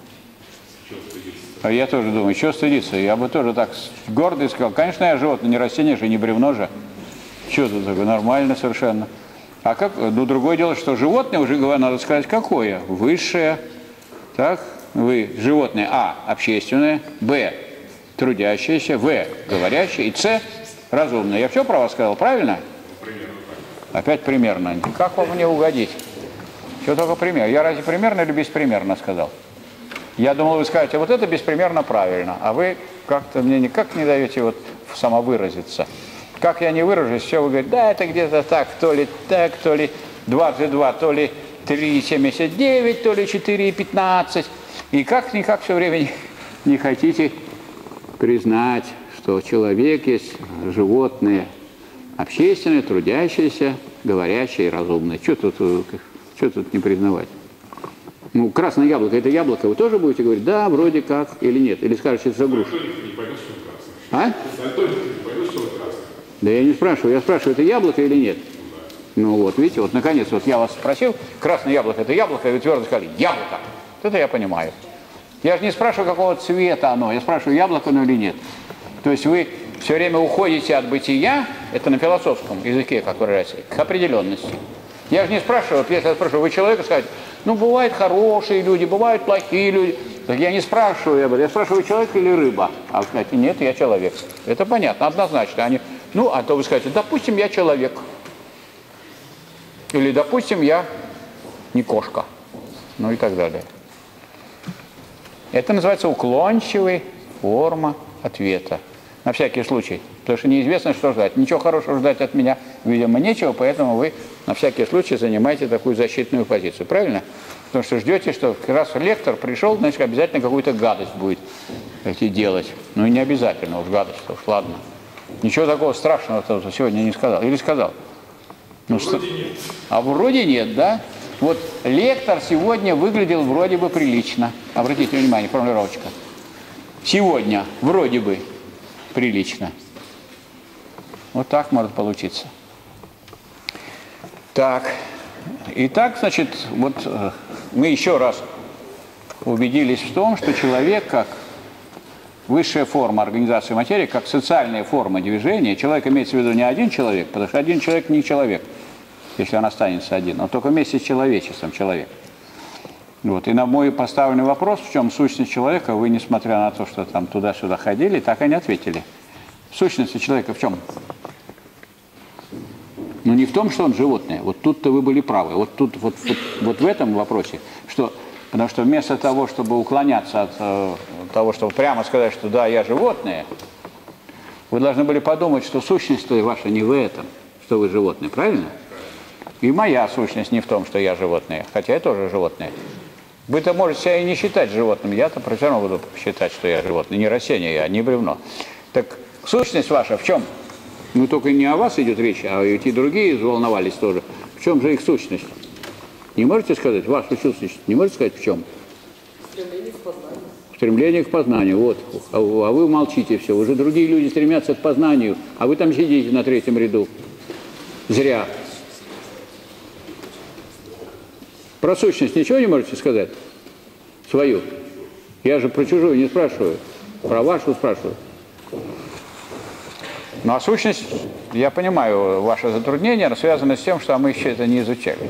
А я тоже думаю, что стыдиться? Я бы тоже так гордо сказал. Конечно, я животное, не растение же, не бревно же. Что тут такое? Нормально совершенно. А как? Ну, другое дело, что животное, уже надо сказать, какое? Высшее. Так? Вы животное А – общественное, Б – трудящееся, В – говорящее, и С – разумное. Я все про вас сказал, правильно? Примерно так. Опять примерно. Как вам мне угодить? Все только пример. Я разве примерно или беспримерно сказал? Я думал, вы скажете, вот это беспримерно правильно, а вы как-то мне никак не даете вот самовыразиться. Как я не выражусь, все вы говорите, да, это где-то так, то ли так, то ли дважды два, то ли три семьдесят девять, то ли четыре пятнадцать. И как-никак все время не, не хотите признать, что человек есть животное, общественное, трудящееся, говорящее и разумное. Что тут, что тут не признавать? Ну, красное яблоко – это яблоко. Вы тоже будете говорить, да, вроде как, или нет? Или скажете, это за грушу? Не поймет, что красное. А? Антоник не поймет, что красное. Да я не спрашиваю. Я спрашиваю, это яблоко или нет? Ну вот, видите, вот наконец, вот я вас спросил, красное яблоко – это яблоко, и вы твердо сказали, яблоко. Это я понимаю. Я же не спрашиваю, какого цвета оно, я спрашиваю, яблоко оно или нет. То есть вы все время уходите от бытия, это на философском языке, как выражается, к определенности. Я же не спрашиваю, вот если я спрашиваю, вы человека скажете, ну, бывают хорошие люди, бывают плохие люди. Так я не спрашиваю, я, я спрашиваю, человек или рыба. А вы скажете, нет, я человек. Это понятно, однозначно. Они, ну, а то вы скажете, допустим, я человек. Или, допустим, я не кошка. Ну и так далее. Это называется уклончивая форма ответа. На всякий случай. Потому что неизвестно, что ждать. Ничего хорошего ждать от меня, видимо, нечего, поэтому вы на всякий случай занимаете такую защитную позицию. Правильно? Потому что ждете, что раз лектор пришел, значит, обязательно какую-то гадость будет идти делать. Ну и не обязательно, уж гадость, уж ладно. Ничего такого страшного сегодня не сказал. Или сказал? Ну, что? Вроде нет. А вроде нет, да? Вот лектор сегодня выглядел вроде бы прилично. Обратите внимание, формулировочка. Сегодня вроде бы прилично. Вот так может получиться. Так. Итак, значит, вот э, мы еще раз убедились в том, что человек как высшая форма организации материи, как социальная форма движения, человек имеется в виду не один человек, потому что один человек не человек, если он останется один, но только вместе с человечеством человек. Вот. И на мой поставленный вопрос, в чем сущность человека, вы, несмотря на то, что там туда-сюда ходили, так и не ответили. Сущность человека в чем? Ну, не в том, что он животное. Вот тут-то вы были правы. Вот тут, вот, вот, вот в этом вопросе, что, потому что вместо того, чтобы уклоняться от э, того, чтобы прямо сказать, что да, я животное, вы должны были подумать, что сущность ваша не в этом, что вы животное, правильно? И моя сущность не в том, что я животное, хотя я тоже животное. Вы-то можете себя и не считать животным, я-то все равно буду считать, что я животное. Не растение я, не бревно. Так сущность ваша в чем? Ну, только не о вас идет речь, а и те другие заволновались тоже. В чем же их сущность? Не можете сказать вашу сущность? Не можете сказать в чем? Стремление к познанию. Стремление к познанию. Вот. А вы молчите все. Уже другие люди стремятся к познанию, а вы там сидите на третьем ряду. Зря. Про сущность ничего не можете сказать? Свою. Я же про чужую не спрашиваю. Про вашу спрашиваю. Ну а сущность, я понимаю, ваше затруднение, оно связано с тем, что мы еще это не изучали.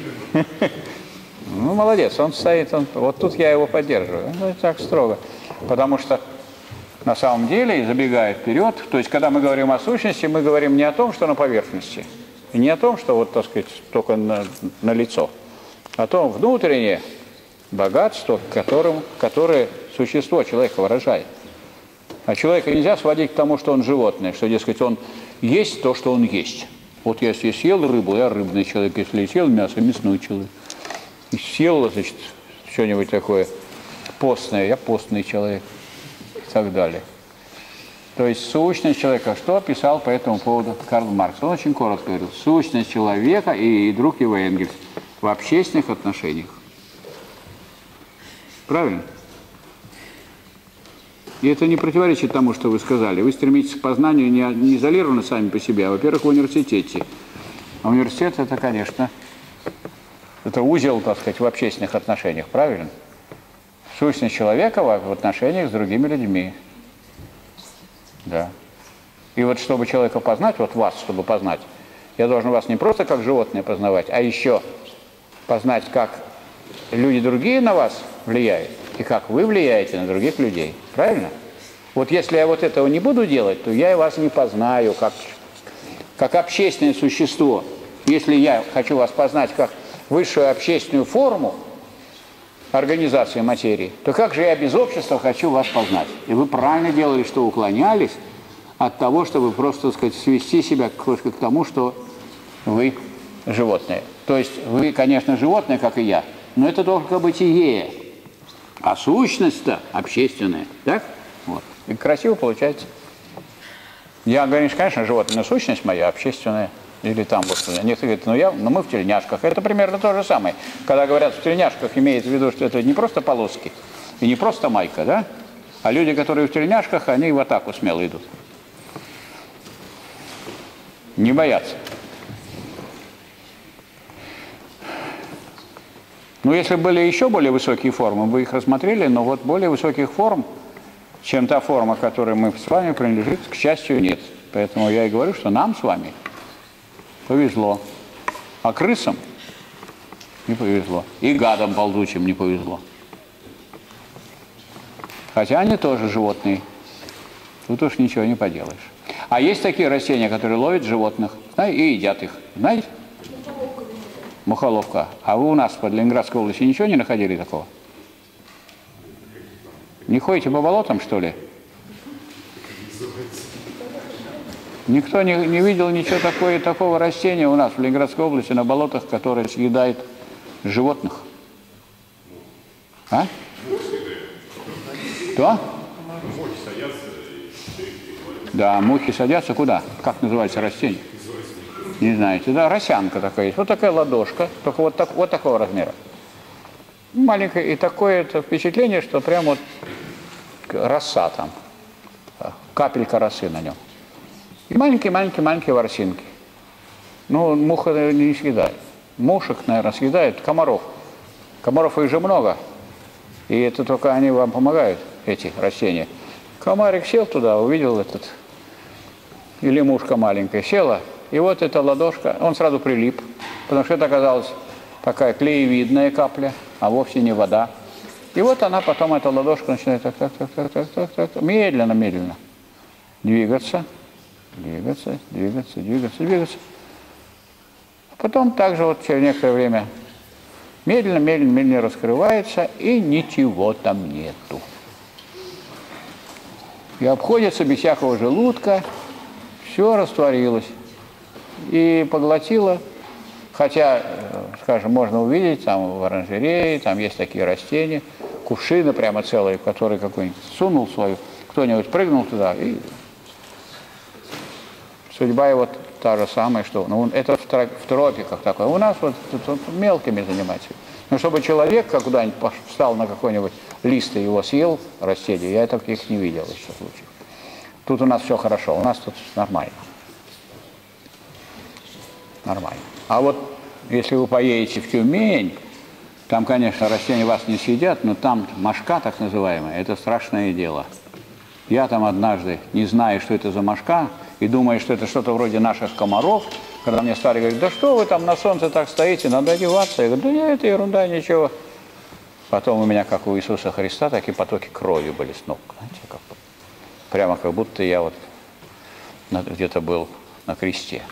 Ну, молодец, он стоит, он, вот тут я его поддерживаю. Ну, так строго. Потому что на самом деле, забегая вперед, то есть, когда мы говорим о сущности, мы говорим не о том, что на поверхности, и не о том, что, вот, так сказать, только на, на лицо, а о том внутреннее богатство, которым, которое существо человека выражает. А человека нельзя сводить к тому, что он животное, что, дескать, он есть то, что он есть. Вот если съел рыбу, я рыбный человек, если съел мясо, мясной человек. И съел, значит, что-нибудь такое постное, я постный человек и так далее. То есть сущность человека, что писал по этому поводу Карл Маркс? Он очень коротко говорил. Сущность человека и, и друг его Энгельс в общественных отношениях. Правильно? И это не противоречит тому, что вы сказали. Вы стремитесь к познанию не, не изолированно сами по себе, а, во-первых, в университете. А университет – это, конечно, это узел, так сказать, в общественных отношениях, правильно? Сущность человека в отношениях с другими людьми. Да. И вот чтобы человека познать, вот вас, чтобы познать, я должен вас не просто как животное познавать, а еще познать, как люди другие на вас влияют, и как вы влияете на других людей. Правильно? Вот если я вот этого не буду делать, то я и вас не познаю как, как общественное существо. Если я хочу вас познать как высшую общественную форму организации материи, то как же я без общества хочу вас познать? И вы правильно делали, что уклонялись от того, чтобы просто, так сказать, свести себя к, к тому, что вы животное. То есть вы, конечно, животное, как и я, но это только бытие. А сущность-то общественная. Так? Вот. И красиво получается. Я, конечно, животное, но сущность моя общественная. Или там, вот, некоторые говорят, ну, я, ну мы в тельняшках. Это примерно то же самое. Когда говорят в тельняшках, имеется в виду, что это не просто полоски и не просто майка, да? А люди, которые в тельняшках, они в атаку смело идут. Не боятся. Ну, если были еще более высокие формы, вы их рассмотрели, но вот более высоких форм, чем та форма, к которой мы с вами принадлежит, к счастью, нет. Поэтому я и говорю, что нам с вами повезло. А крысам не повезло. И гадам ползучим не повезло. Хотя они тоже животные. Тут уж ничего не поделаешь. А есть такие растения, которые ловят животных, знаете, и едят их. Знаете? Мухоловка. А вы у нас под Ленинградской области ничего не находили такого? Не ходите по болотам, что ли? Никто не, не видел ничего такое, такого растения у нас в Ленинградской области на болотах, которое съедает животных. А? Что? Да, мухи садятся куда? Как называется растение? Не знаете, да, росянка такая есть. Вот такая ладошка, только вот, так, вот такого размера. Маленькая, и такое это впечатление, что прям вот роса там, капелька росы на нем. И маленькие-маленькие-маленькие ворсинки. Ну, муха не съедает. Мушек, наверное, съедает, комаров. Комаров их же много. И это только они вам помогают, эти растения. Комарик сел туда, увидел этот, или мушка маленькая села, и вот эта ладошка, он сразу прилип, потому что это оказалась такая клеевидная капля, а вовсе не вода. И вот она потом, эта ладошка, начинает так, так, так, так, так, так, так, медленно, медленно двигаться, двигаться, двигаться, двигаться, двигаться. Потом также вот через некоторое время медленно, медленно, медленно раскрывается, и ничего там нету. И обходится без всякого желудка, все растворилось. И поглотило, хотя, скажем, можно увидеть, там в оранжерее, там есть такие растения, кувшины прямо целые, в которые какой-нибудь сунул свою, кто-нибудь прыгнул туда, и судьба его та же самая, что, ну, это в тропиках такое. У нас вот тут мелкими заниматься. Но чтобы человек как куда-нибудь встал на какой-нибудь лист и его съел, растение, я таких не видел еще случаев. Тут у нас все хорошо, у нас тут нормально. Нормально. А вот если вы поедете в Тюмень, там, конечно, растения вас не съедят, но там мошка, так называемая, это страшное дело. Я там однажды, не зная, что это за мошка, и думая, что это что-то вроде наших комаров, когда мне старый говорит, да что вы там на солнце так стоите, надо одеваться. Я говорю, да нет, это ерунда, ничего. Потом у меня, как у Иисуса Христа, такие потоки крови были с ног. Знаете, как, прямо как будто я вот где-то был на кресте.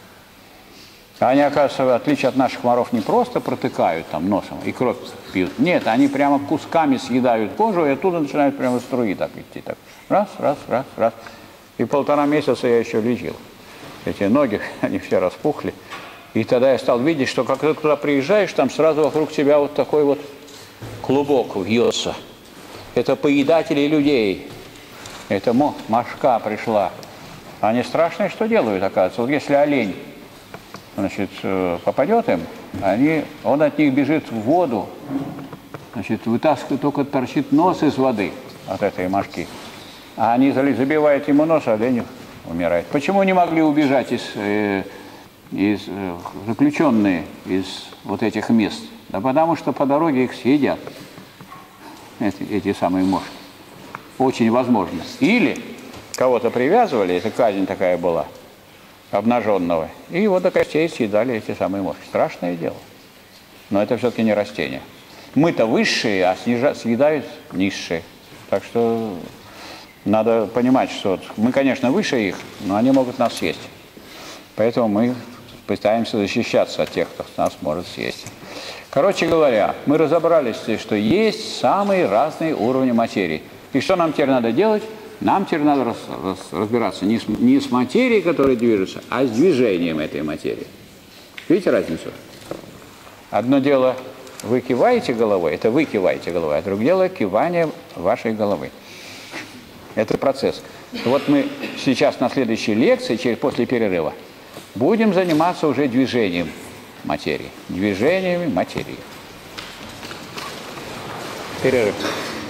Они, оказывается, в отличие от наших комаров, не просто протыкают там носом и кровь пьют. Нет, они прямо кусками съедают кожу, и оттуда начинают прямо струи так идти. Так. Раз, раз, раз, раз. И полтора месяца я еще лечил. Эти ноги, они все распухли. И тогда я стал видеть, что как ты туда приезжаешь, там сразу вокруг тебя вот такой вот клубок вьется. Это поедатели людей. Это мошка пришла. Они страшные, что делают, оказывается. Вот если олень, значит, попадет им, они, он от них бежит в воду, значит, вытаскивает, только торчит нос из воды от этой мошки. А они забивают ему нос, а олень умирает. Почему не могли убежать из, э, из э, заключенные из вот этих мест? Да потому что по дороге их съедят, эти, эти самые мошки. Очень возможно. Или кого-то привязывали, это казнь такая была, обнаженного, и его до костей съедали эти самые мошки. Страшное дело. Но это все-таки не растение. Мы-то высшие, а съедают низшие. Так что надо понимать, что мы, конечно, выше их, но они могут нас съесть. Поэтому мы пытаемся защищаться от тех, кто нас может съесть. Короче говоря, мы разобрались, что есть самые разные уровни материи. И что нам теперь надо делать? Нам теперь надо раз, раз, разбираться не с, не с материей, которая движется, а с движением этой материи. Видите разницу? Одно дело, вы киваете головой, это вы киваете головой, а другое дело кивание вашей головы. Это процесс. Вот мы сейчас на следующей лекции, через, после перерыва, будем заниматься уже движением материи. Движениями материи. Перерыв.